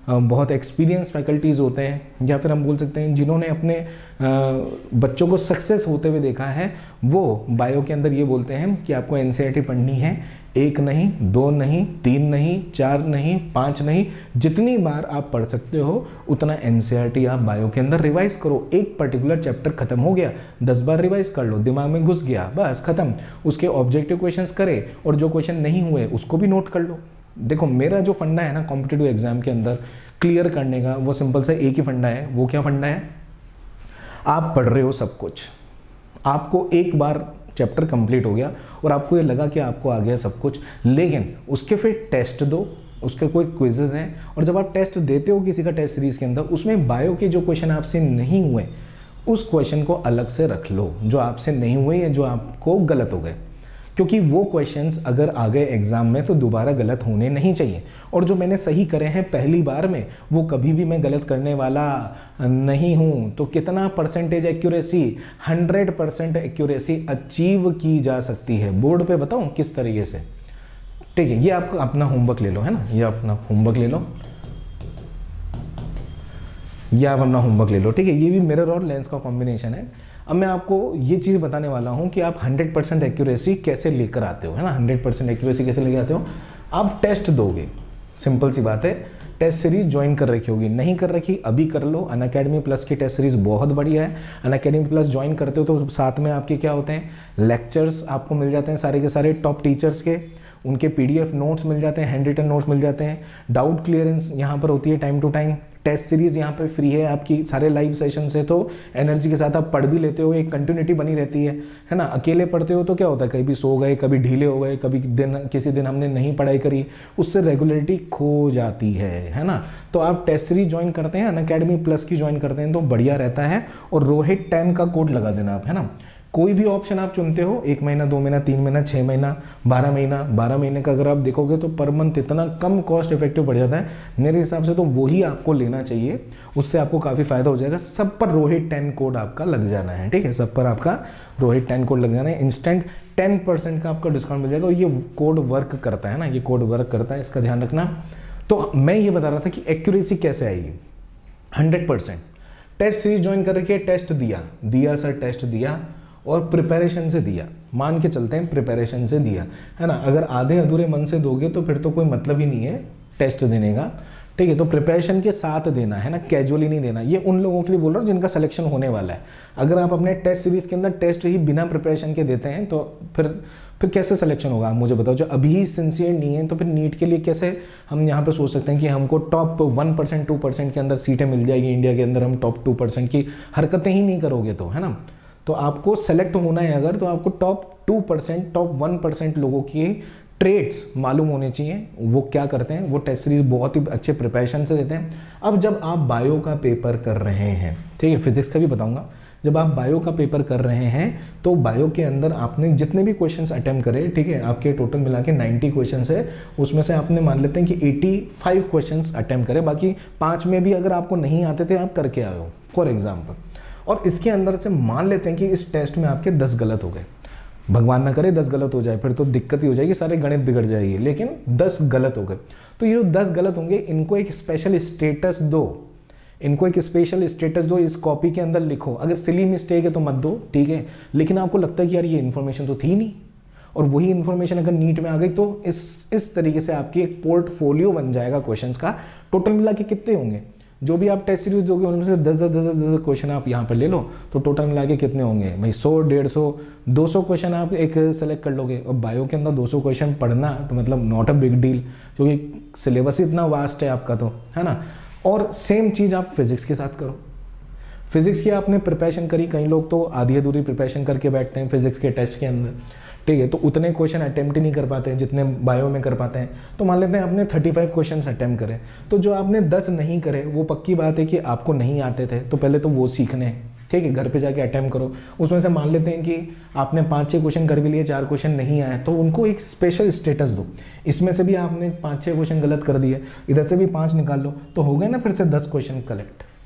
बहुत एक्सपीरियंस फैकल्टीज़ होते हैं, या फिर हम बोल सकते हैं जिन्होंने अपने बच्चों को सक्सेस होते हुए देखा है, वो बायो के अंदर ये बोलते हैं कि आपको एनसीईआरटी पढ़नी है, एक नहीं, दो नहीं, तीन नहीं, चार नहीं, पाँच नहीं, जितनी बार आप पढ़ सकते हो उतना एनसीईआरटी आप बायो के अंदर रिवाइज करो। एक पर्टिकुलर चैप्टर खत्म हो गया, दस बार रिवाइज कर लो, दिमाग में घुस गया, बस खत्म। उसके ऑब्जेक्टिव क्वेश्चंस करे और जो क्वेश्चन नहीं हुए उसको भी नोट कर लो। देखो मेरा जो फंडा है ना कॉम्पिटिटिव एग्जाम के अंदर क्लियर करने का, वो सिंपल सा एक ही फंडा है। वो क्या फंडा है? आप पढ़ रहे हो सब कुछ, आपको एक बार चैप्टर कंप्लीट हो गया और आपको ये लगा कि आपको आ गया सब कुछ, लेकिन उसके फिर टेस्ट दो, उसके कोई क्विजेज हैं, और जब आप टेस्ट देते हो किसी का टेस्ट सीरीज के अंदर, उसमें बायो के जो क्वेश्चन आपसे नहीं हुए उस क्वेश्चन को अलग से रख लो, जो आपसे नहीं हुए या जो आपको गलत हो गए, क्योंकि वो क्वेश्चंस अगर आ गए एग्जाम में तो दोबारा गलत होने नहीं चाहिए। और जो मैंने सही करे हैं पहली बार में, वो कभी भी मैं गलत करने वाला नहीं हूँ। तो कितना percentage accuracy? Hundred percent accuracy achieve की जा सकती है। बोर्ड पे बताऊँ किस तरीके से? ठीक है, ये आपको अपना होमवर्क ले लो, है ना, ये अपना होमवर्क ले लो, ये आप अपना होमवर्क ले लो, ठीक है। ये भी मिरर और लेंस का कॉम्बिनेशन है। अब मैं आपको ये चीज़ बताने वाला हूँ कि आप हंड्रेड परसेंट एक्यूरेसी कैसे लेकर आते हो, है ना। हंड्रेड परसेंट एक्यूरेसी कैसे लेकर आते हो? आप टेस्ट दोगे, सिंपल सी बात है। टेस्ट सीरीज ज्वाइन कर रखी होगी, नहीं कर रखी अभी कर लो। अनअकैडमी प्लस की टेस्ट सीरीज बहुत बढ़िया है। अनअकैडमी प्लस ज्वाइन करते हो तो साथ में आपके क्या होते हैं, लेक्चर्स आपको मिल जाते हैं सारे के सारे टॉप टीचर्स के, उनके पीडीएफ नोट्स मिल जाते हैं, हैंड रिटन नोट्स मिल जाते हैं, डाउट क्लियरेंस यहाँ पर होती है time to time. Test series यहाँ पे फ्री है आपकी, सारे लाइव सेशन से तो एनर्जी के साथ आप पढ़ भी लेते हो, एक कंटिन्यूटी बनी रहती है, है ना। अकेले पढ़ते हो तो क्या होता है, कभी सो गए, कभी ढीले हो गए, कभी दिन किसी दिन हमने नहीं पढ़ाई करी, उससे रेगुलरिटी खो जाती है, है ना। तो आप टेस्ट सीरीज ज्वाइन करते हैं, अनअकैडमी प्लस की ज्वाइन करते हैं तो बढ़िया रहता है। और रोहित टेन का कोड लगा देना आप, है ना। कोई भी ऑप्शन आप चुनते हो, एक महीना, दो महीना, तीन महीना, छः महीना, बारह महीना, बारह महीने का अगर आप देखोगे तो पर मंथ इतना कम कॉस्ट इफेक्टिव पड़ जाता है। मेरे हिसाब से तो वही आपको लेना चाहिए, उससे आपको काफ़ी फायदा हो जाएगा। सब पर रोहित टेन कोड आपका लग जाना है, ठीक है। सब पर आपका रोहित टेन कोड लग जाना है, इंस्टेंट टेन परसेंट का आपका डिस्काउंट मिल जाएगा। और ये कोड वर्क करता है ना, ये कोड वर्क करता है, इसका ध्यान रखना। तो मैं ये बता रहा था कि एक्यूरेसी कैसे आएगी hundred percent. Test series join कर रखी है, टेस्ट दिया दिया सर, टेस्ट दिया और प्रिपरेशन से दिया, मान के चलते हैं प्रिपरेशन से दिया, है ना। अगर आधे अधूरे मन से दोगे तो फिर तो कोई मतलब ही नहीं है टेस्ट देने का, ठीक है। तो प्रिपरेशन के साथ देना है ना, कैजुअली नहीं देना। ये उन लोगों के लिए बोल रहा हूँ जिनका सिलेक्शन होने वाला है। अगर आप अपने टेस्ट सीरीज के अंदर टेस्ट ही बिना प्रिपरेशन के देते हैं तो फिर फिर कैसे सिलेक्शन होगा, आप मुझे बताओ। जो अभी सिंसियर नहीं है तो फिर नीट के लिए कैसे हम यहाँ पे सोच सकते हैं कि हमको top one percent two percent के अंदर सीटें मिल जाएगी इंडिया के अंदर, हम टॉप टू परसेंट की हरकतें ही नहीं करोगे तो, है ना। तो आपको सेलेक्ट होना है अगर, तो आपको top two percent top one percent लोगों की ट्रेड्स मालूम होने चाहिए, वो क्या करते हैं, वो टेस्ट सीरीज बहुत ही अच्छे प्रिपरेशन से देते हैं। अब जब आप बायो का पेपर कर रहे हैं, ठीक है, फिजिक्स का भी बताऊंगा, जब आप बायो का पेपर कर रहे हैं तो बायो के अंदर आपने जितने भी क्वेश्चंस अटेम्प्ट करे, ठीक है, आपके टोटल मिला के नाइन्टी क्वेश्चंस है, उसमें से आपने मान लेते हैं कि पचासी क्वेश्चंस अटेम्प्ट करे, बाकी पाँच में भी अगर आपको नहीं आते थे आप करके आए हो फॉर एग्जाम्पल। और इसके अंदर से मान लेते हैं कि इस टेस्ट में आपके दस गलत हो गए, भगवान ना करे दस गलत हो जाए, फिर तो दिक्कत ही हो जाएगी, सारे गणित बिगड़ जाएगी, लेकिन दस गलत हो गए। तो ये जो दस गलत होंगे इनको एक स्पेशल स्टेटस दो, इनको एक स्पेशल स्टेटस दो, इस कॉपी के अंदर लिखो। अगर सिली मिस्टेक है तो मत दो, ठीक है, लेकिन आपको लगता है कि यार ये इन्फॉर्मेशन तो थी नहीं, और वही इन्फॉर्मेशन अगर नीट में आ गई तो इस इस तरीके से आपकी एक पोर्टफोलियो बन जाएगा क्वेश्चंस का। टोटल मिला के कितने होंगे, जो भी आप टेस्ट सीरीज दोगे उनमें से दस दस दस दस क्वेश्चन आप यहाँ पर ले लो, तो टोटल मिला के कितने होंगे भाई, सौ, डेढ़ सौ, दो सौ क्वेश्चन आप एक सेलेक्ट कर लोगे। और बायो के अंदर दो सौ क्वेश्चन पढ़ना तो मतलब नॉट अ बिग डील, क्योंकि सिलेबस ही इतना वास्ट है आपका, तो है ना। और सेम चीज़ आप फिजिक्स के साथ करो। फिजिक्स की आपने प्रिपरेशन करी, कई लोग तो आधी अधूरी प्रिपरेशन करके बैठते हैं फिजिक्स के टेस्ट के अंदर, ठीक है, तो उतने क्वेश्चन अटेम्प्ट ही नहीं कर पाते हैं जितने बायो में कर पाते हैं। तो मान लेते हैं आपने पैंतीस क्वेश्चन अटेम्प्ट करे, तो जो आपने दस नहीं करे वो पक्की बात है कि आपको नहीं आते थे, तो पहले तो वो सीखने हैं, ठीक है, घर पे जाके अटेम्प्ट करो। उसमें से मान लेते हैं कि आपने पाँच छः क्वेश्चन कर भी लिए, चार क्वेश्चन नहीं आए, तो उनको एक स्पेशल स्टेटस दो। इसमें से भी आपने पाँच छः क्वेश्चन गलत कर दिए, इधर से भी पाँच निकाल लो, तो हो गए ना फिर से दस क्वेश्चन कलेक्ट,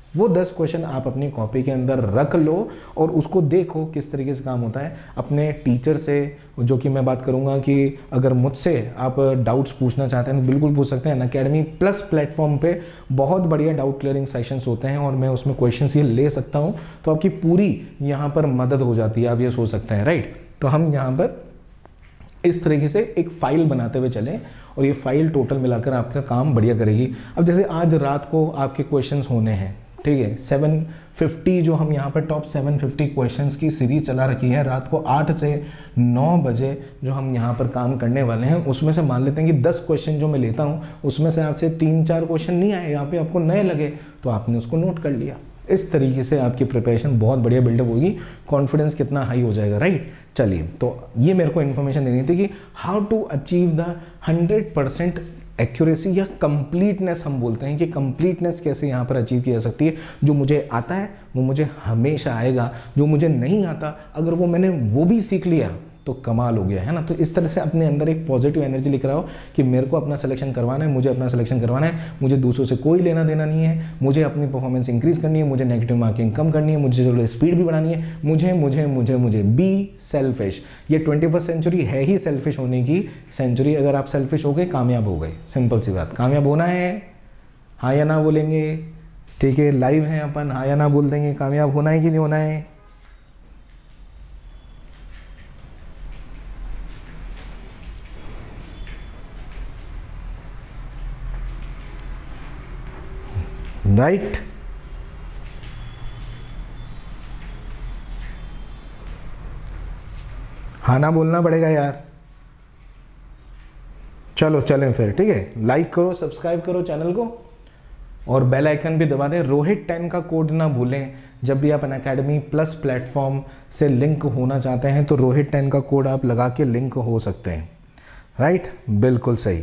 वो दस क्वेश्चन आप अपनी कॉपी के अंदर रख लो और उसको देखो किस तरीके से काम होता है। अपने टीचर से, जो कि मैं बात करूंगा कि अगर मुझसे आप डाउट्स पूछना चाहते हैं तो बिल्कुल पूछ सकते हैं। अनअकैडमी प्लस प्लेटफॉर्म पे बहुत बढ़िया डाउट क्लियरिंग सेशंस होते हैं और मैं उसमें क्वेश्चंस ये ले सकता हूँ, तो आपकी पूरी यहाँ पर मदद हो जाती है, आप ये सोच सकते हैं, राइट। तो हम यहाँ पर इस तरीके से एक फाइल बनाते हुए चलें और ये फाइल टोटल मिलाकर आपका काम बढ़िया करेगी। अब जैसे आज रात को आपके क्वेश्चंस होने हैं, ठीक है, सेवन फिफ्टी जो हम यहाँ पर टॉप सेवन फिफ्टी क्वेश्चंस की सीरीज चला रखी है, रात को आठ से नौ बजे जो हम यहाँ पर काम करने वाले हैं, उसमें से मान लेते हैं कि दस क्वेश्चन जो मैं लेता हूँ उसमें से आपसे तीन चार क्वेश्चन नहीं आए, यहाँ पे आपको नए लगे तो आपने उसको नोट कर लिया। इस तरीके से आपकी प्रिपरेशन बहुत बढ़िया बिल्डअप होगी, कॉन्फिडेंस कितना हाई हो जाएगा, राइट। चलिए, तो ये मेरे को इन्फॉर्मेशन देनी थी कि how to achieve the hundred percent accuracy या कंप्लीटनेस। हम बोलते हैं कि कंप्लीटनेस कैसे यहाँ पर अचीव की जा सकती है। जो मुझे आता है वो मुझे हमेशा आएगा, जो मुझे नहीं आता अगर वो मैंने वो भी सीख लिया तो कमाल हो गया, है ना। तो इस तरह से अपने अंदर एक पॉजिटिव एनर्जी लेकर आओ कि मेरे को अपना सिलेक्शन करवाना है, मुझे अपना सिलेक्शन करवाना है, मुझे दूसरों से कोई लेना देना नहीं है, मुझे अपनी परफॉर्मेंस इंक्रीज करनी है, मुझे नेगेटिव मार्किंग कम करनी है, मुझे जो स्पीड भी बढ़ानी है, मुझे मुझे मुझे मुझे बी सेल्फिश। ये ट्वेंटी फर्स्ट सेंचुरी है ही सेल्फिश होने की सेंचुरी। अगर आप सेल्फिश हो गए, कामयाब हो गए, सिंपल सी बात। कामयाब होना है, हाँ या ना बोलेंगे, ठीक है, लाइव है अपन, हाँ या ना बोल देंगे। कामयाब होना है कि नहीं होना है? राइट। हाँ ना बोलना पड़ेगा यार। चलो चलें फिर, ठीक है। लाइक करो, सब्सक्राइब करो चैनल को और बेल आइकन भी दबा दें। रोहित टेन का कोड ना भूलें। जब भी आप अनअकैडमी प्लस प्लेटफॉर्म से लिंक होना चाहते हैं तो रोहित टेन का कोड आप लगा के लिंक हो सकते हैं, राइट। बिल्कुल सही।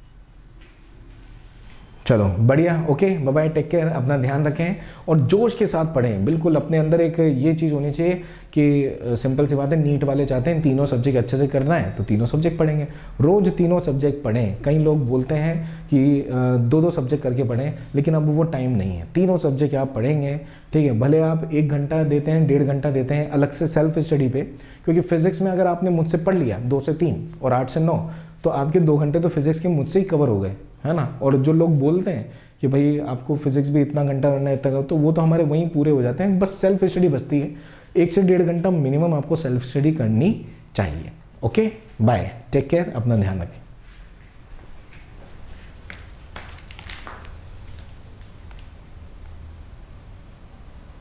चलो बढ़िया, okay, bye bye, take care, अपना ध्यान रखें और जोश के साथ पढ़ें। बिल्कुल अपने अंदर एक ये चीज़ होनी चाहिए कि सिंपल सी बात है, नीट वाले चाहते हैं तीनों सब्जेक्ट अच्छे से करना है तो तीनों सब्जेक्ट पढ़ेंगे, रोज़ तीनों सब्जेक्ट पढ़ें। कई लोग बोलते हैं कि दो दो सब्जेक्ट करके पढ़ें, लेकिन अब वो टाइम नहीं है। तीनों सब्जेक्ट आप पढ़ेंगे, ठीक है। भले आप एक घंटा देते हैं, डेढ़ घंटा देते हैं अलग से सेल्फ स्टडी पे, क्योंकि फिजिक्स में अगर आपने मुझसे पढ़ लिया दो से तीन और आठ से नौ तो आपके दो घंटे तो फिजिक्स के मुझसे ही कवर हो गए, है ना। और जो लोग बोलते हैं कि भाई आपको फिजिक्स भी इतना घंटा पढ़ना है इतना, तो वो तो हमारे वहीं पूरे हो जाते हैं। बस सेल्फ स्टडी बचती है, एक से डेढ़ घंटा मिनिमम आपको सेल्फ स्टडी करनी चाहिए। ओके, बाय, टेक केयर, अपना ध्यान रखें।